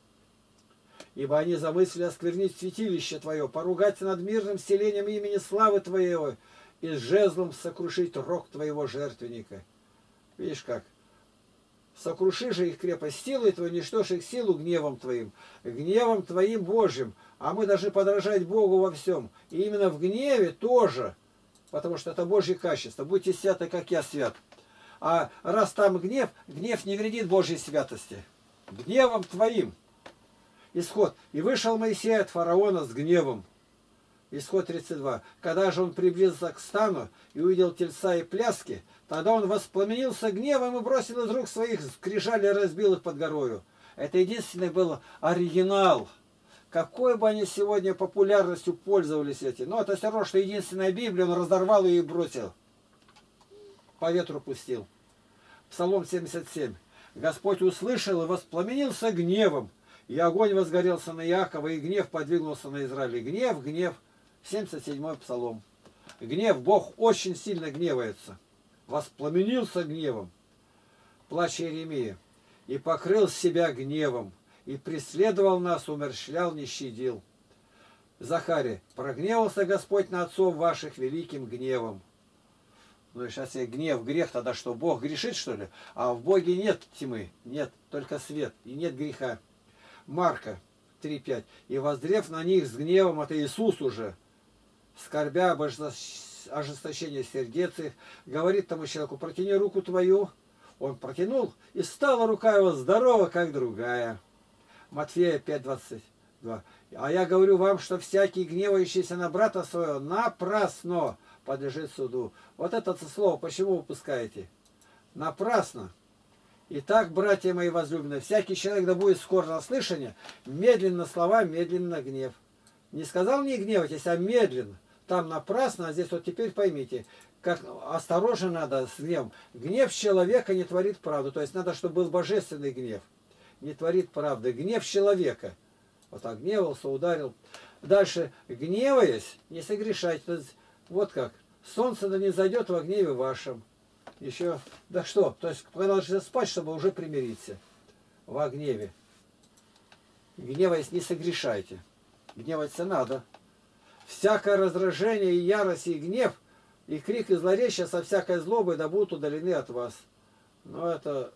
Speaker 1: Ибо они замыслили осквернить святилище Твое, поругать над мирным селением имени славы Твоего, и с жезлом сокрушить рог Твоего жертвенника. Видишь как? Сокруши же их крепость силой Твоей, уничтожь их силу гневом Твоим Божьим. А мы должны подражать Богу во всем. И именно в гневе тоже, потому что это Божье качество. Будьте святы, как я свят. А раз там гнев, гнев не вредит Божьей святости. Гневом Твоим. Исход. И вышел Моисей от фараона с гневом. Исход 32. Когда же он приблизился к стану и увидел тельца и пляски, тогда он воспламенился гневом и бросил из рук своих скрижали и разбил их под горою. Это единственный был оригинал. Какой бы они сегодня популярностью пользовались эти. Но это все равно, что единственная Библия, он разорвал ее и бросил. По ветру пустил. Псалом 77. Господь услышал и воспламенился гневом. И огонь возгорелся на Иакова, и гнев подвигнулся на Израиль. Гнев, гнев. 77-й псалом. Гнев, Бог очень сильно гневается. Воспламенился гневом. Плач Иеремия. И покрыл себя гневом, и преследовал нас, умерщвлял, не щадил. Захария. Прогневался Господь на отцов ваших великим гневом. Ну и сейчас я гнев, грех, тогда что, Бог грешит, что ли? А в Боге нет тьмы, нет, только свет, и нет греха. Марка 3:5. И воззрев на них с гневом, это Иисус уже, скорбя об ожесточении сердец их, говорит тому человеку: протяни руку твою. Он протянул, и стала рука его здорова, как другая. Матфея 5:22. А я говорю вам, что всякий, гневающийся на брата своего, напрасно подлежит суду. Вот это слово почему выпускаете? Напрасно. Итак, братья мои возлюбленные, всякий человек да будет скор на слышание, медленно слова, медленно гнев. Не сказал не гневайтесь, а медленно. Там напрасно, а здесь вот теперь поймите, как осторожно надо с гневом. Гнев человека не творит правду. То есть надо, чтобы был божественный гнев. Не творит правды. Гнев человека. Вот так гневался, ударил. Дальше, гневаясь, не согрешайте. Вот как. Солнце да не зайдет во гневе вашем. Еще, да что, то есть продолжите спать, чтобы уже примириться. Во гневе. Гневаясь, не согрешайте. Гневаться надо. Всякое раздражение и ярость, и гнев, и крик, и злоречие со всякой злобой да будут удалены от вас. Но это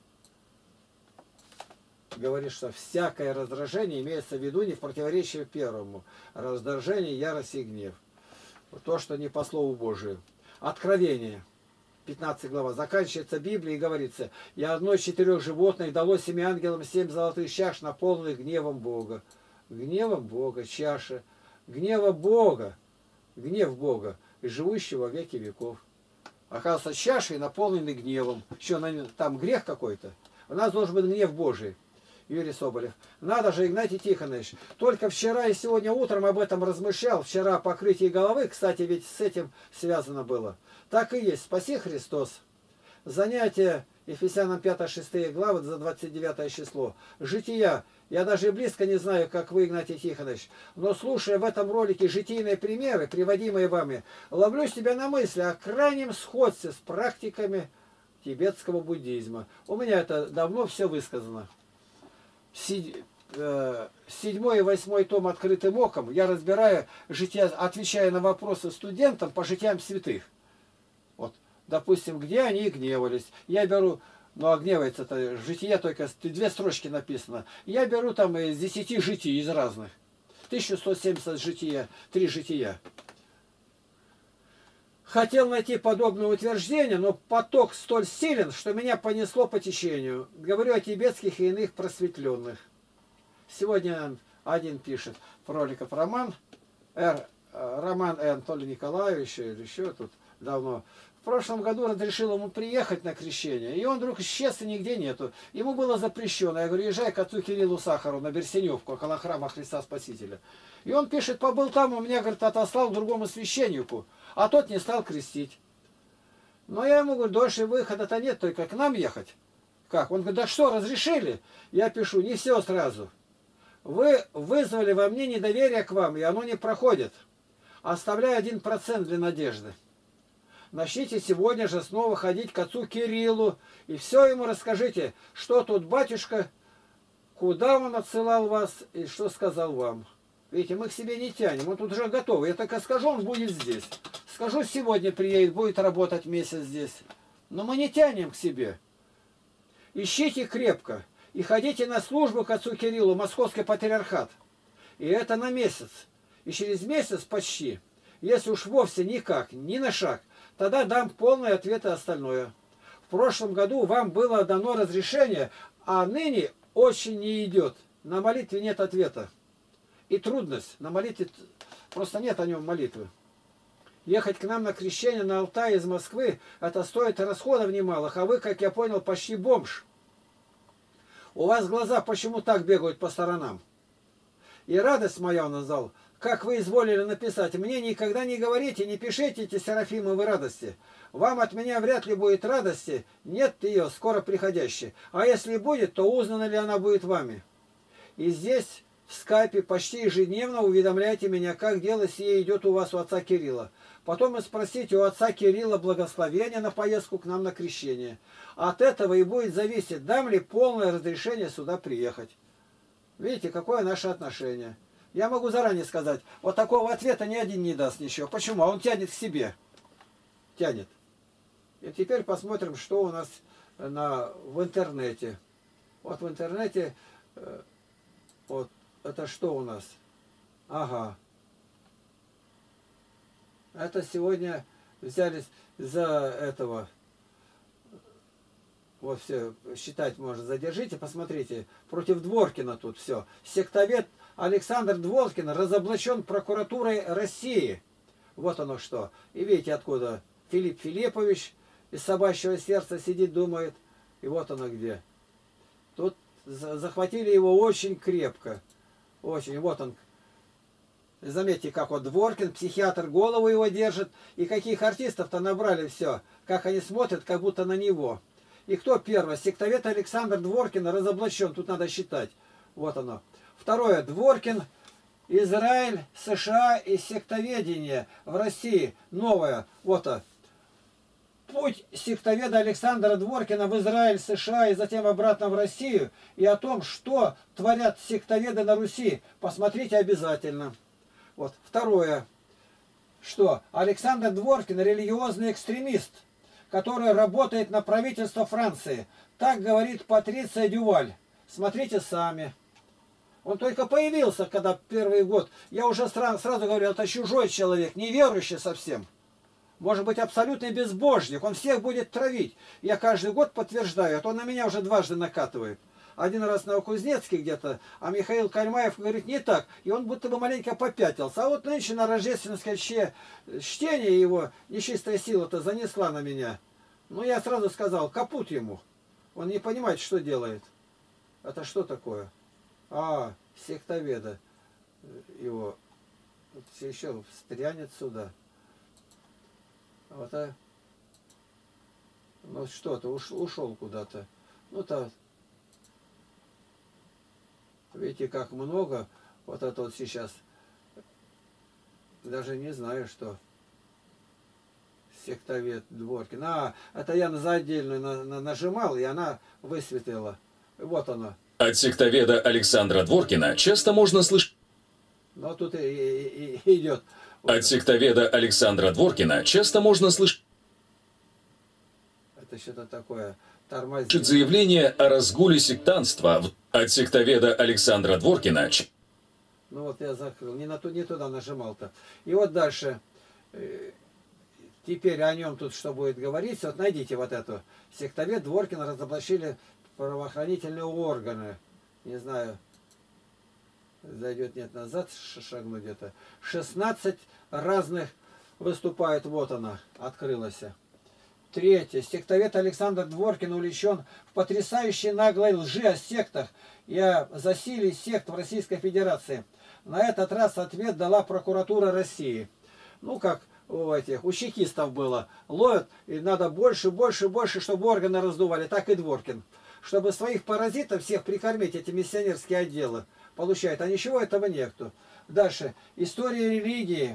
Speaker 1: говорит, что всякое раздражение имеется в виду не в противоречии первому. Раздражение, ярость и гнев. То, что не по Слову Божию. Откровение. 15 глава. Заканчивается Библия и говорится: «И одно из 4 животных дало 7 ангелам 7 золотых чаш, наполненных гневом Бога». Гневом Бога, чаши. Гнева Бога. Гнев Бога, живущего во веки веков. Оказывается, чашей наполнены гневом. Что, там грех какой-то? У нас должен быть гнев Божий. Юрий Соболев. Надо же, Игнатий Тихонович. Только вчера и сегодня утром об этом размышлял. Вчера покрытие головы, кстати, ведь с этим связано было. Так и есть. Спаси Христос. Занятие Ефесянам 5-6 главы за 29 число. Жития. Я даже близко не знаю, как вы, Игнатий Тихонович, но слушая в этом ролике житийные примеры, приводимые вами, ловлю себя на мысли о крайнем сходстве с практиками тибетского буддизма. У меня это давно все высказано. 7 и 8 том «Открытым оком» я разбираю жития, отвечая на вопросы студентам по житиям святых. Вот, допустим, где они гневались. Я беру... Ну, а гневается-то житие, только 2 строчки написано. Я беру там из 10 житий, из разных. 1170 жития, 3 жития. Хотел найти подобное утверждение, но поток столь силен, что меня понесло по течению. Говорю о тибетских и иных просветленных. Сегодня один пишет Фроликов роман, роман Анатолия Николаевича, или еще тут давно. В прошлом году разрешил ему приехать на крещение, и он вдруг исчез, и нигде нету. Езжай было запрещено. Я говорю: езжай к отцу Кириллу Сахару на Берсеневку, около храма Христа Спасителя. И он пишет: побыл там, у меня, говорит, отослал к другому священнику, а тот не стал крестить. Но я ему говорю: дольше выхода-то нет, только к нам ехать. Как? Он говорит: да что, разрешили? Я пишу: не все сразу. Вы вызвали во мне недоверие к вам, и оно не проходит. Оставляю 1% для надежды. начните сегодня же снова ходить к отцу Кириллу и все ему расскажите, что тут батюшка, куда он отсылал вас и что сказал вам. Видите, мы к себе не тянем, он тут уже готов. Я только скажу, он будет здесь. Скажу, сегодня приедет, будет работать месяц здесь. Но мы не тянем к себе. Ищите крепко и ходите на службу к отцу Кириллу, Московский патриархат. И это на месяц. И через месяц почти, если уж вовсе никак, ни на шаг, тогда дам полные ответы остальное. В прошлом году вам было дано разрешение, а ныне очень не идет. На молитве нет ответа. И трудность. На молитве просто нет о нем молитвы. Ехать к нам на крещение на Алтай из Москвы, это стоит расходов немалых, а вы, как я понял, почти бомж. У вас глаза почему так бегают по сторонам? И радость моя, он назвал, как вы изволили написать, мне никогда не говорите, не пишите эти серафимовы радости. Вам от меня вряд ли будет радости, нет ее, скоро приходящей. А если будет, то узнана ли она будет вами? И здесь, в скайпе, почти ежедневно уведомляйте меня, как дело сие идет у вас у отца Кирилла. Потом и спросите у отца Кирилла благословения на поездку к нам на крещение. От этого и будет зависеть, дам ли полное разрешение сюда приехать. Видите, какое наше отношение. Я могу заранее сказать, вот такого ответа ни один не даст ничего. Почему? А он тянет к себе. Тянет. И теперь посмотрим, что у нас в интернете. Вот в интернете, вот это что у нас? Ага. Это сегодня взялись за этого. Вот все, считать можно. Задержите, посмотрите. Против Дворкина тут все. Сектовед Александр Дворкин разоблачен прокуратурой России. Вот оно что. И видите, откуда Филипп Филиппович из собачьего сердца сидит, думает. И вот оно где. Тут захватили его очень крепко. Очень. Вот он. Заметьте, как вот Дворкин, психиатр, голову его держит. И каких артистов-то набрали все. Как они смотрят, как будто на него. И кто первый? Сектовед Александр Дворкин разоблачен. Тут надо считать. Вот оно. Второе. Дворкин, Израиль, США и сектоведение в России. Новое. Вот оно. Путь сектоведа Александра Дворкина в Израиль, США и затем обратно в Россию. И о том, что творят сектоведы на Руси. Посмотрите обязательно. Вот. Второе. Что? Александр Дворкин религиозный экстремист, который работает на правительство Франции. Так говорит Патриция Дюваль. Смотрите сами. Он только появился, когда первый год. Я уже сразу говорил, это чужой человек, неверующий совсем. Может быть, абсолютный безбожник. Он всех будет травить. Я каждый год подтверждаю, а то он на меня уже дважды накатывает. Один раз на Новокузнецке где-то, а Михаил Кальмаев говорит не так. И он будто бы маленько попятился. А вот нынче на рождественское чтение его нечистая сила-то занесла на меня. Ну, я сразу сказал, капут ему. Он не понимает, что делает. Это что такое? А, сектоведа его. Вот еще встрянет сюда. Вот, а. Ну, что-то ушел куда-то. Ну-то. Видите, как много. Вот это вот сейчас. Даже не знаю, что. Сектовед Дворкин. А, это я за отдельную нажимал, и она высветлила. Вот она.
Speaker 2: От сектоведа Александра Дворкина часто можно слышать...
Speaker 1: Ну, тут и идет.
Speaker 2: От сектоведа Александра Дворкина часто можно слышать...
Speaker 1: Это что-то такое. Тормозит.
Speaker 2: Заявление о разгуле сектантства. От сектоведа Александра Дворкина...
Speaker 1: Ну вот я закрыл. Не туда нажимал-то. И вот дальше... Теперь о нем тут что будет говорить. Вот найдите вот эту. Сектовед Дворкина разоблачили правоохранительные органы. Не знаю, зайдет, нет, назад шагнуть где-то. 16 разных выступает. Вот она, открылась. Третье. Сектовед Александр Дворкин увлечен в потрясающей наглой лжи о сектах и о засилии сект в Российской Федерации. На этот раз ответ дала прокуратура России. Ну, как у чекистов было. Ловят, и надо больше, чтобы органы раздували. Так и Дворкин. Чтобы своих паразитов всех прикормить, эти миссионерские отделы получают. А ничего этого нету. Дальше. История религии.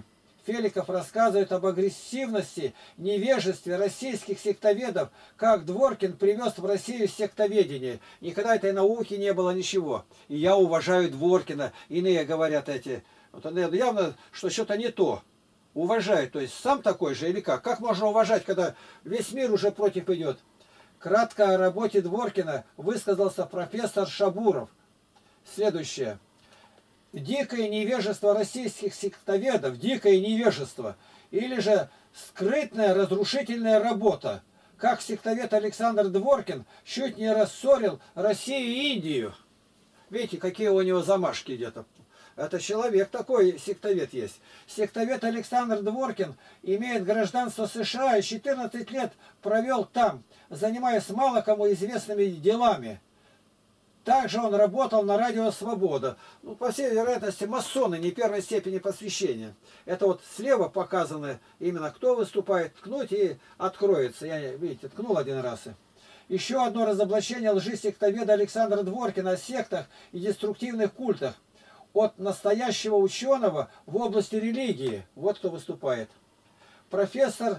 Speaker 1: Феликов рассказывает об агрессивности, невежестве российских сектоведов, как Дворкин привез в Россию сектоведение. Никогда этой науки не было, ничего. И я уважаю Дворкина. Иные говорят эти. Вот явно, что что-то не то. Уважает. То есть сам такой же или как? Как можно уважать, когда весь мир уже против идет? Кратко о работе Дворкина высказался профессор Шабуров. Следующее. Дикое невежество российских сектоведов, дикое невежество, или же скрытная разрушительная работа, как сектовед Александр Дворкин чуть не рассорил Россию и Индию. Видите, какие у него замашки где-то. Это человек такой, сектовед есть. Сектовед Александр Дворкин имеет гражданство США и 14 лет провел там, занимаясь мало кому известными делами. Также он работал на радио «Свобода». Ну, по всей вероятности, масоны не первой степени посвящения. Это вот слева показано именно кто выступает. Ткнуть и откроется. Я, видите, ткнул один раз. Еще одно разоблачение лжи сектоведа Александра Дворкина о сектах и деструктивных культах. От настоящего ученого в области религии. Вот кто выступает. Профессор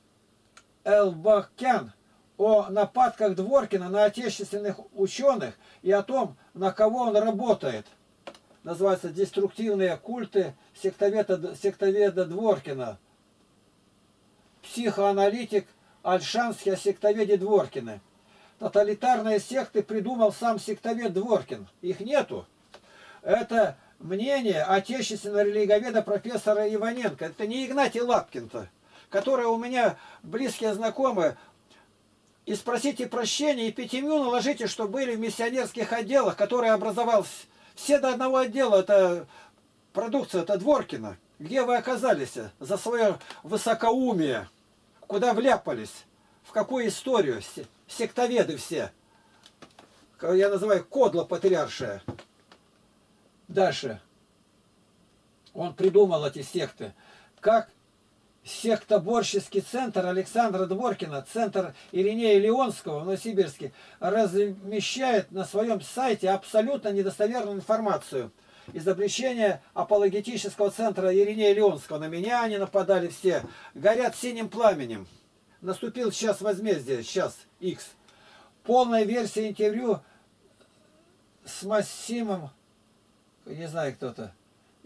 Speaker 1: Элбакян о нападках Дворкина на отечественных ученых и о том, на кого он работает. Называется «Деструктивные культы сектоведа Дворкина». Психоаналитик Альшанский о сектоведе Дворкина. Тоталитарные секты придумал сам сектовед Дворкин. Их нету. Это мнение отечественного религоведа профессора Иваненко. Это не Игнатий Лапкин-то, который у меня близкие знакомые. И спросите прощения, и пятимю наложите, что были в миссионерских отделах, которые образовались все до одного отдела. Это продукция, это Дворкина. Где вы оказались за свое высокоумие? Куда вляпались? В какую историю? Сектоведы все. Я называю кодло патриаршее. Дальше. Он придумал эти секты. Как сектоборческий центр Александра Дворкина, центр Иринея Леонского в Новосибирске, размещает на своем сайте абсолютно недостоверную информацию. Изобличение апологетического центра Иринея Леонского. На меня они нападали все. Горят синим пламенем. Наступил час возмездия, час X. Полная версия интервью с Массимом, не знаю кто-то,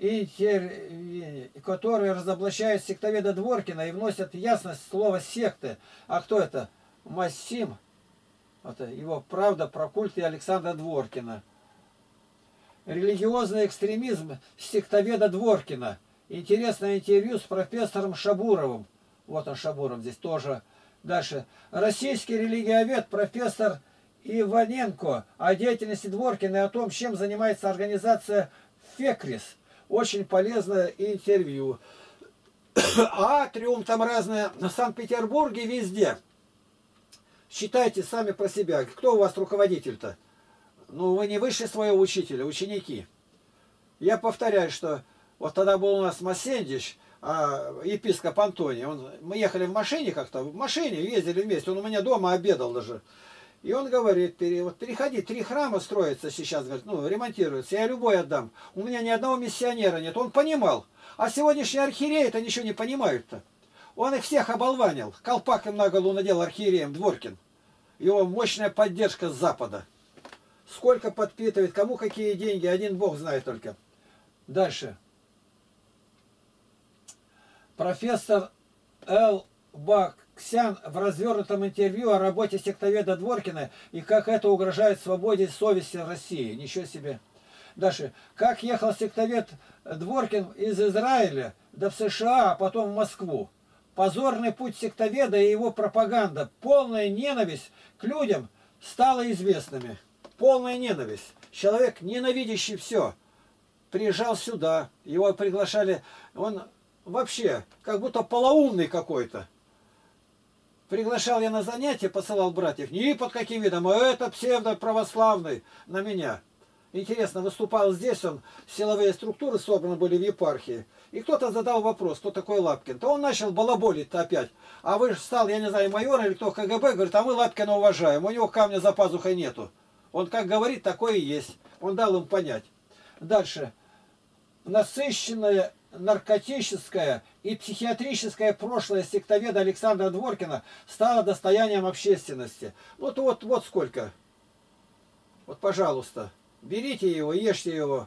Speaker 1: которые разоблачают сектоведа Дворкина и вносят ясность слова секты. А кто это? Массим. Это его правда про культы Александра Дворкина. Религиозный экстремизм сектоведа Дворкина. Интересное интервью с профессором Шабуровым. Вот он, Шабуров здесь тоже. Дальше. Российский религиовед профессор Иваненко о деятельности Дворкина и о том, чем занимается организация ФЕКРИС. Очень полезное интервью. Атриум там разное. В Санкт-Петербурге везде. Считайте сами про себя. Кто у вас руководитель-то? Ну, вы не выше своего учителя, ученики. Я повторяю, что вот тогда был у нас Массендич, епископ Антоний. Мы ехали в машине как-то, в машине ездили вместе. Он у меня дома обедал даже. И он говорит, вот переходи, 3 храма строятся сейчас, говорит, ну, ремонтируются, я любой отдам. У меня ни одного миссионера нет. Он понимал. А сегодняшние архиереи-то ничего не понимают-то. Он их всех оболванил. Колпак им на голову надел архиереем Дворкин. Его мощная поддержка с Запада. Сколько подпитывает, кому какие деньги, один Бог знает только. Дальше. Профессор Л. Баксян в развернутом интервью о работе сектоведа Дворкина и как это угрожает свободе и совести России. Ничего себе. Дальше. Как ехал сектовед Дворкин из Израиля до в США, а потом в Москву. Позорный путь сектоведа и его пропаганда, полная ненависть к людям стала известными. Полная ненависть. Человек, ненавидящий все, приезжал сюда, его приглашали, он вообще как будто полоумный какой-то. Приглашал я на занятия, посылал братьев, ни под каким видом, а это псевдоправославный на меня. Интересно, выступал здесь, он, силовые структуры собраны были в епархии. И кто-то задал вопрос, кто такой Лапкин. То он начал балаболить-то опять. А вы же стал, я не знаю, майор или кто КГБ, говорит, а мы Лапкина уважаем, у него камня за пазухой нету. Он как говорит, такое и есть. Он дал им понять. Дальше. насыщенное наркотическое и психиатрическое прошлое сектоведа Александра Дворкина стало достоянием общественности. Вот сколько. Вот, пожалуйста, берите его, ешьте его.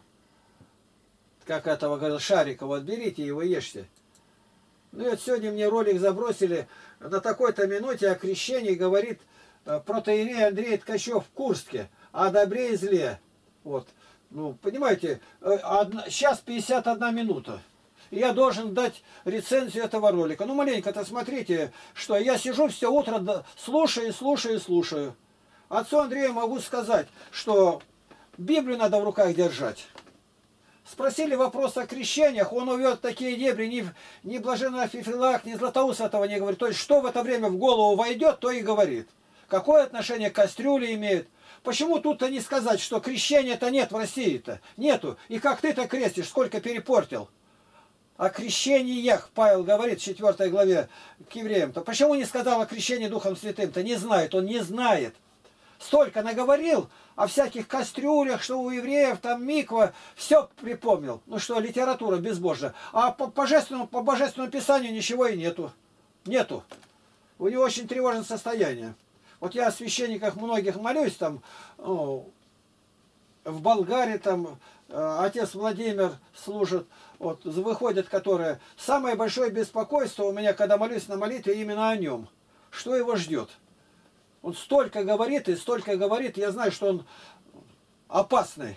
Speaker 1: Как этого говорил Шарикова, вот берите его, ешьте. Ну и вот сегодня мне ролик забросили на такой-то минуте о крещении, говорит протоиерей Андрей Ткачев в Курске о добре и зле. Вот. Ну, понимаете, сейчас 51 минута. И я должен дать рецензию этого ролика. Ну, маленько-то смотрите, что я сижу все утро, слушаю. Отцу Андрею могу сказать, что Библию надо в руках держать. Спросили вопрос о крещениях, он увел такие дебри, ни блаженный Феофилак, ни Златоуст этого не говорит. То есть, что в это время в голову войдет, то и говорит. Какое отношение к кастрюле имеет? Почему тут-то не сказать, что крещения-то нет в России-то? Нету. И как ты-то крестишь, сколько перепортил? О крещениях Павел говорит в 4 главе к евреям-то. Почему не сказал о крещении Духом Святым-то? Не знает, он не знает. Столько наговорил о всяких кастрюлях, что у евреев там миква, все припомнил. Ну что, литература безбожная. А по божественному писанию ничего и нету. Нету. У него очень тревожное состояние. Вот я о священниках многих молюсь, там, в Болгарии, там, отец Владимир служит, вот, выходят, которые... Самое большое беспокойство у меня, когда молюсь на молитве, именно о нем. Что его ждет? Он столько говорит и столько говорит, я знаю, что он опасный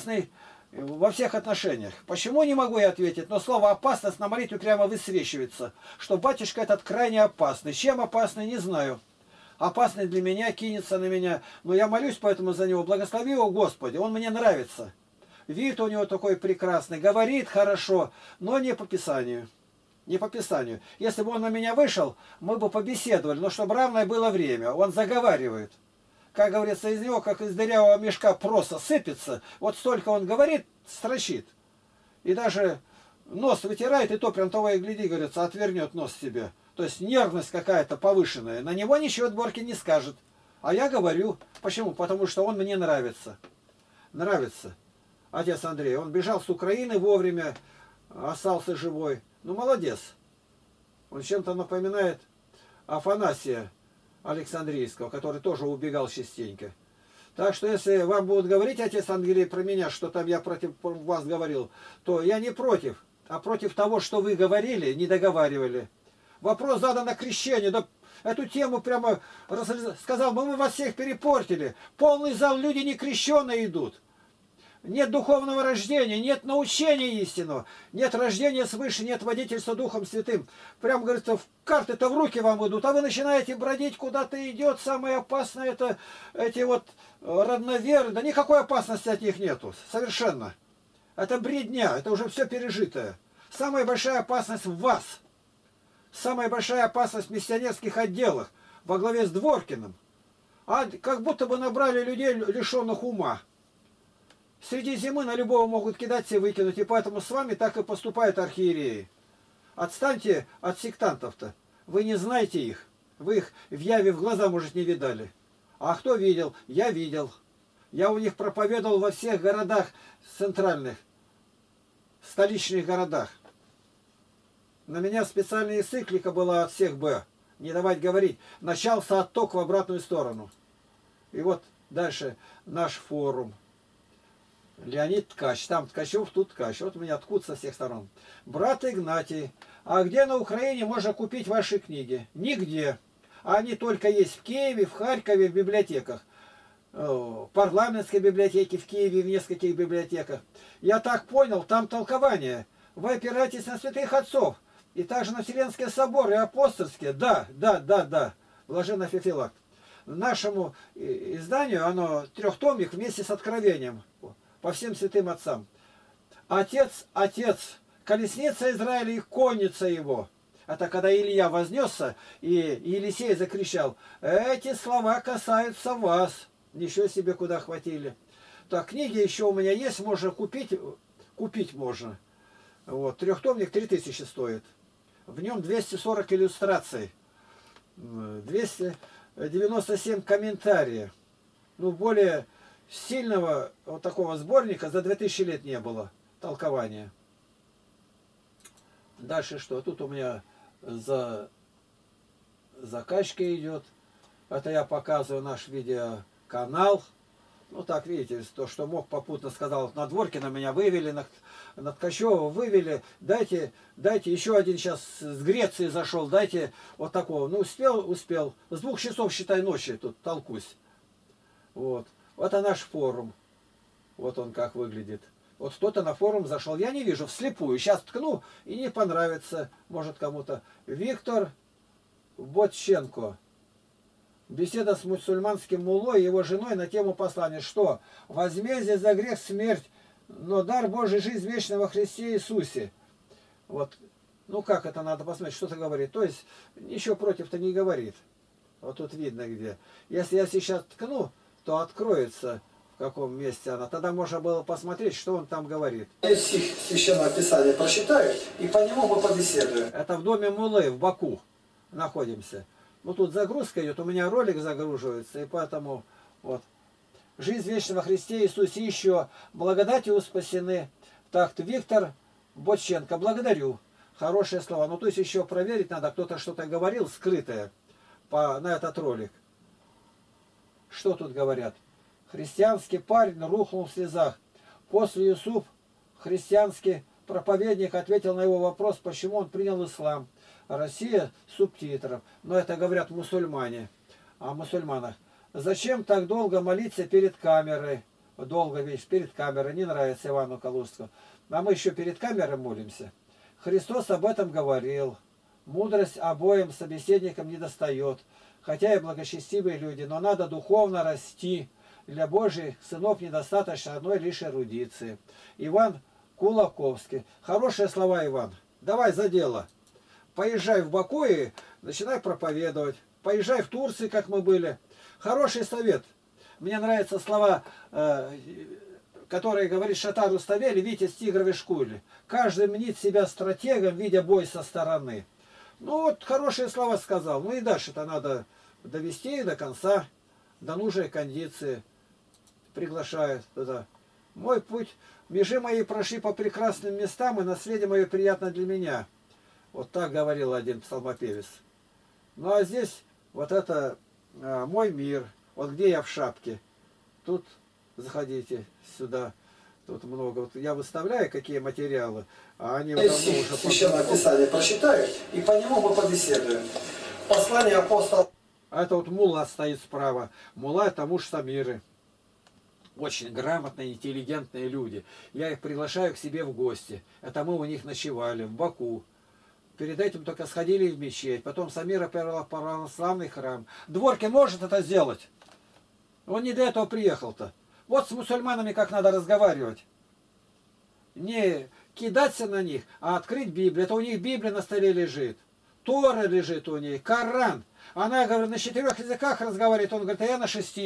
Speaker 1: во всех отношениях. Почему, не могу я ответить, но слово «опасность» на молитве прямо высвечивается, что батюшка этот крайне опасный. Чем опасный, не знаю. Опасный для меня, кинется на меня, но я молюсь поэтому за него. Благослови его, Господи, он мне нравится. Вид у него такой прекрасный, говорит хорошо, но не по Писанию. Не по Писанию. Если бы он на меня вышел, мы бы побеседовали, но чтобы равное было время. Он заговаривает. Как говорится, из него, как из дырявого мешка, просто сыпется. Вот столько он говорит, строчит. И даже нос вытирает, и то прям того и гляди, говорится, отвернет нос себе. То есть нервность какая-то повышенная. На него ничего Дворкин не скажет. А я говорю. Почему? Потому что он мне нравится. Нравится. Отец Андрей. Он бежал с Украины вовремя, остался живой. Ну, молодец. Он чем-то напоминает Афанасия Александрийского, который тоже убегал частенько. Так что, если вам будут говорить, отец Андрей, про меня, что там я против вас говорил, то я не против, а против того, что вы говорили, не договаривали. Вопрос задан на крещение. Да эту тему прямо сказал, мы вас всех перепортили. Полный зал, люди не крещенные идут. Нет духовного рождения, нет научения истинного, нет рождения свыше, нет водительства Духом Святым. Прям, говорится, карты-то в руки вам идут, а вы начинаете бродить, куда-то идет. Самое опасное это эти вот родноверы. Да никакой опасности от них нету, совершенно. Это бредня, это уже все пережитое. Самая большая опасность в вас. Самая большая опасность в миссионерских отделах во главе с Дворкиным. А как будто бы набрали людей, лишенных ума. Среди зимы на любого могут кидать и выкинуть, и поэтому с вами так и поступают архиереи. Отстаньте от сектантов-то. Вы не знаете их. Вы их в яве в глаза, может, не видали. А кто видел? Я видел. Я у них проповедовал во всех городах центральных, столичных городах. На меня специальная энциклика была от всех Б. Не давать говорить. Начался отток в обратную сторону. И вот дальше наш форум. Леонид Ткач. Там Ткачев, тут Ткач. Вот у меня ткут со всех сторон. Брат Игнатий. А где на Украине можно купить ваши книги? Нигде. Они только есть в Киеве, в Харькове, в библиотеках. В парламентской библиотеке в Киеве, в нескольких библиотеках. Я так понял, там толкование. Вы опираетесь на святых отцов. И также на Вселенские соборы и апостольские. Да. Блаженный Феофилак. Нашему изданию оно трехтомник вместе с Откровением. По всем святым отцам. Отец, колесница Израиля и конница его. Это когда Илья вознесся, и Елисей закричал, эти слова касаются вас. Ничего себе, куда хватили. Так, книги еще у меня есть, можно купить можно. Вот, трехтомник 3000 стоит. В нем 240 иллюстраций, 297 комментариев. Ну, более сильного вот такого сборника за 2000 лет не было толкования. Дальше что? Тут у меня закачка идет. Это я показываю наш видеоканал. Ну так, видите, то, что мог, попутно сказал, на Дворкина меня вывели, на Ткачева вывели. Дайте еще один сейчас с Греции зашел, дайте вот такого. Ну, успел. С 2 часов, считай, ночи тут толкусь. Вот. Вот и наш форум. Вот он как выглядит. Вот кто-то на форум зашел. Я не вижу, вслепую. Сейчас ткну и не понравится, может, кому-то. Виктор Ботченко. Беседа с мусульманским муллой и его женой на тему послания. Что? Возмездие за грех смерть, но дар Божий жизнь вечная во Христе Иисусе. Вот. Ну как это надо посмотреть, что-то говорит. То есть ничего против-то не говорит. Вот тут видно где. Если я сейчас ткну, то откроется, в каком месте она. Тогда можно было посмотреть, что он там говорит. Есть стих Священного Писания, прочитаю, и по нему мы побеседуем. Это в доме муллы в Баку находимся. Ну тут загрузка идет, у меня ролик загруживается, и поэтому вот. Жизнь вечная во Христе Иисусе еще. Благодатью спасены. Так, Виктор Боченко, благодарю. Хорошие слова. Ну то есть еще проверить надо, кто-то что-то говорил, скрытое на этот ролик. Что тут говорят? Христианский парень рухнул в слезах. После Юсуф, христианский проповедник, ответил на его вопрос, почему он принял ислам. Россия субтитров. Но это говорят мусульмане. О мусульманах. Зачем так долго молиться перед камерой? Долго, видишь, перед камерой. Не нравится Ивану Калужскому. А мы еще перед камерой молимся. Христос об этом говорил. Мудрость обоим собеседникам не достает. Хотя и благочестивые люди, но надо духовно расти. Для Божьих сынов недостаточно одной лишь эрудиции. Иван Кулаковский. Хорошие слова, Иван. Давай за дело. Поезжай в Баку и начинай проповедовать. Поезжай в Турцию, как мы были. Хороший совет. Мне нравятся слова, которые говорит Шатар Руставели, Витязь в тигровой шкуре. Каждый мнит себя стратегом, видя бой со стороны. Ну вот, хорошие слова сказал. Ну и дальше-то надо довести до конца, до нужной кондиции. Приглашают туда. Мой путь, межи мои прошли по прекрасным местам, и наследие мое приятно для меня. Вот так говорил один псалмопевец. Ну а здесь вот это мой мир. Вот где я в шапке. Тут заходите сюда. Тут много. Вот я выставляю, какие материалы. А они давно уже... Священное Писание прочитаю, и по нему мы побеседуем. Послание апостола. А это вот мулла стоит справа. Мулла — это муж Самиры. Очень грамотные, интеллигентные люди. Я их приглашаю к себе в гости. Это мы у них ночевали в Баку. Перед этим только сходили в мечеть. Потом Самира привела в православный храм. Дворкин может это сделать? Он не до этого приехал-то. Вот с мусульманами как надо разговаривать. Не кидаться на них, а открыть Библию. Это у них Библия на столе лежит. Тора лежит у них, Коран. Она, говорит, на 4 языках разговаривает. Он говорит, а я на 6.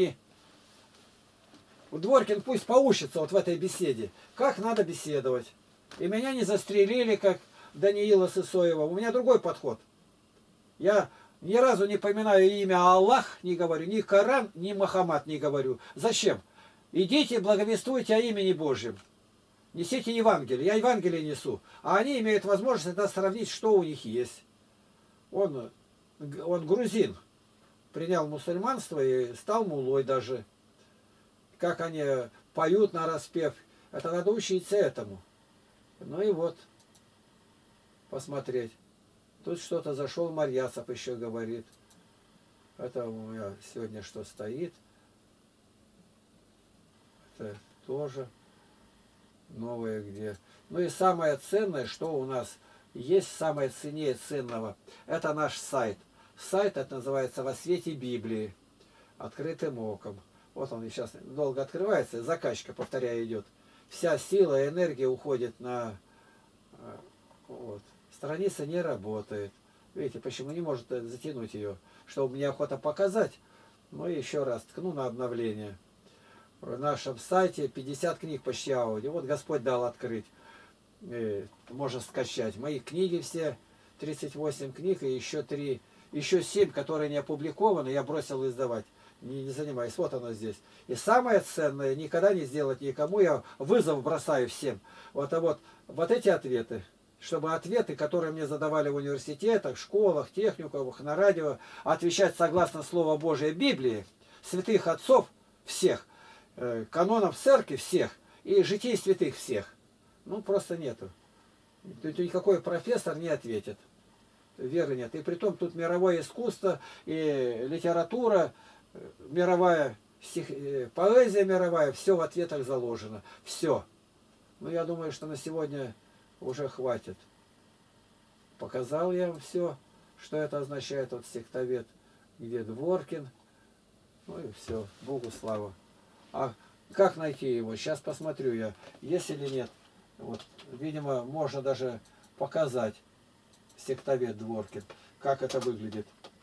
Speaker 1: Дворкин пусть поучится вот в этой беседе. Как надо беседовать. И меня не застрелили, как Даниила Сысоева. У меня другой подход. Я ни разу не поминаю имя Аллах, не говорю, ни Коран, ни Мухаммад не говорю. Зачем? Идите, благовествуйте о имени Божьем. Несите Евангелие. Я Евангелие несу. А они имеют возможность это сравнить, что у них есть. Он грузин. Принял мусульманство и стал муллой даже. Как они поют на распев. Это надо учиться этому. Ну и вот. Посмотреть. Тут что-то зашел, Марьяцев еще говорит. Это у меня сегодня что стоит. Это тоже новое где. Ну и самое ценное, что у нас есть, самое ценнее ценного, это наш сайт. Сайт это называется «Во свете Библии». Открытым оком. Вот он сейчас долго открывается, закачка, повторяю, идет. Вся сила и энергия уходит на... Вот. Страница не работает. Видите, почему не может затянуть ее? Чтобы мне охота показать. Ну и еще раз ткну на обновление. В нашем сайте 50 книг почти аудио. Вот Господь дал открыть. Можно скачать. Мои книги все, 38 книг и еще 3, еще 7, которые не опубликованы, я бросил издавать. Не занимаюсь. Вот оно здесь. И самое ценное, никогда не сделать никому, я вызов бросаю всем. Вот эти ответы. чтобы ответы, которые мне задавали в университетах, школах, техникумах, на радио, отвечать согласно Слову Божьей Библии, святых отцов всех, канонов церкви всех и житий святых всех. Ну, просто нету. Никакой профессор не ответит. Веры нет. И притом тут мировое искусство и литература мировая, поэзия мировая, все в ответах заложено. Все. Ну, я думаю, что на сегодня уже хватит. Показал я вам все, что это означает, вот сектовед, где Дворкин. Ну и все, Богу слава. А как найти его? Сейчас посмотрю я, есть или нет. Вот, видимо, можно даже показать сектовед Дворкин, как это выглядит.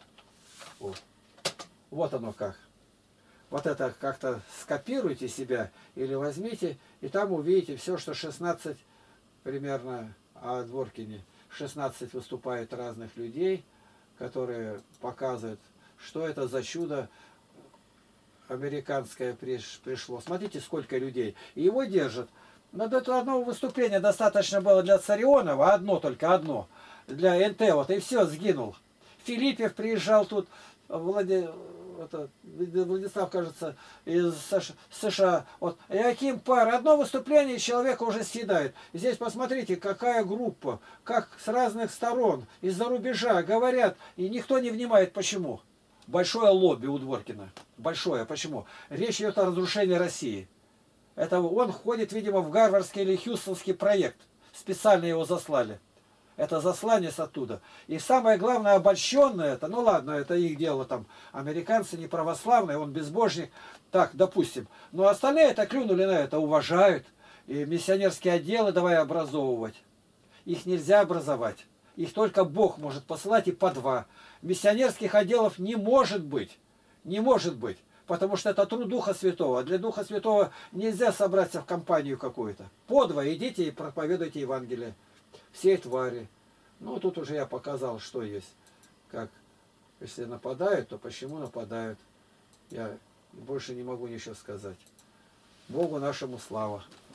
Speaker 1: Вот оно как. Вот это как-то скопируйте себя или возьмите, и там увидите все, что 16 примерно о Дворкине. 16 выступает разных людей, которые показывают, что это за чудо американское пришло. Смотрите, сколько людей. И его держат. Но это одного выступления достаточно было для Царионова, только одно. Для НТ, вот, и все, сгинул. Филиппев приезжал тут, Владислав, кажется, из США. Вот, Иоаким Пар, одно выступление человека уже съедает. Здесь посмотрите, какая группа, как с разных сторон, из-за рубежа говорят, и никто не внимает. Почему? Большое лобби у Дворкина. Большое. Почему? Речь идет о разрушении России. Это он входит, видимо, в гарвардский или хьюстонский проект. Специально его заслали. Это засланец оттуда. И самое главное, обольщенное это, ну ладно, это их дело там. Американцы не православные, он безбожник. Так, допустим. Но остальные это клюнули на это, уважают. И миссионерские отделы давай образовывать. Их нельзя образовать. Их только Бог может посылать и по два. Миссионерских отделов не может быть. Не может быть. Потому что это труд Духа Святого. Для Духа Святого нельзя собраться в компанию какую-то. По два идите и проповедуйте Евангелие. Всей твари. Ну, тут уже я показал, что есть. Как, если нападают, то почему нападают. Я больше не могу ничего сказать. Богу нашему слава.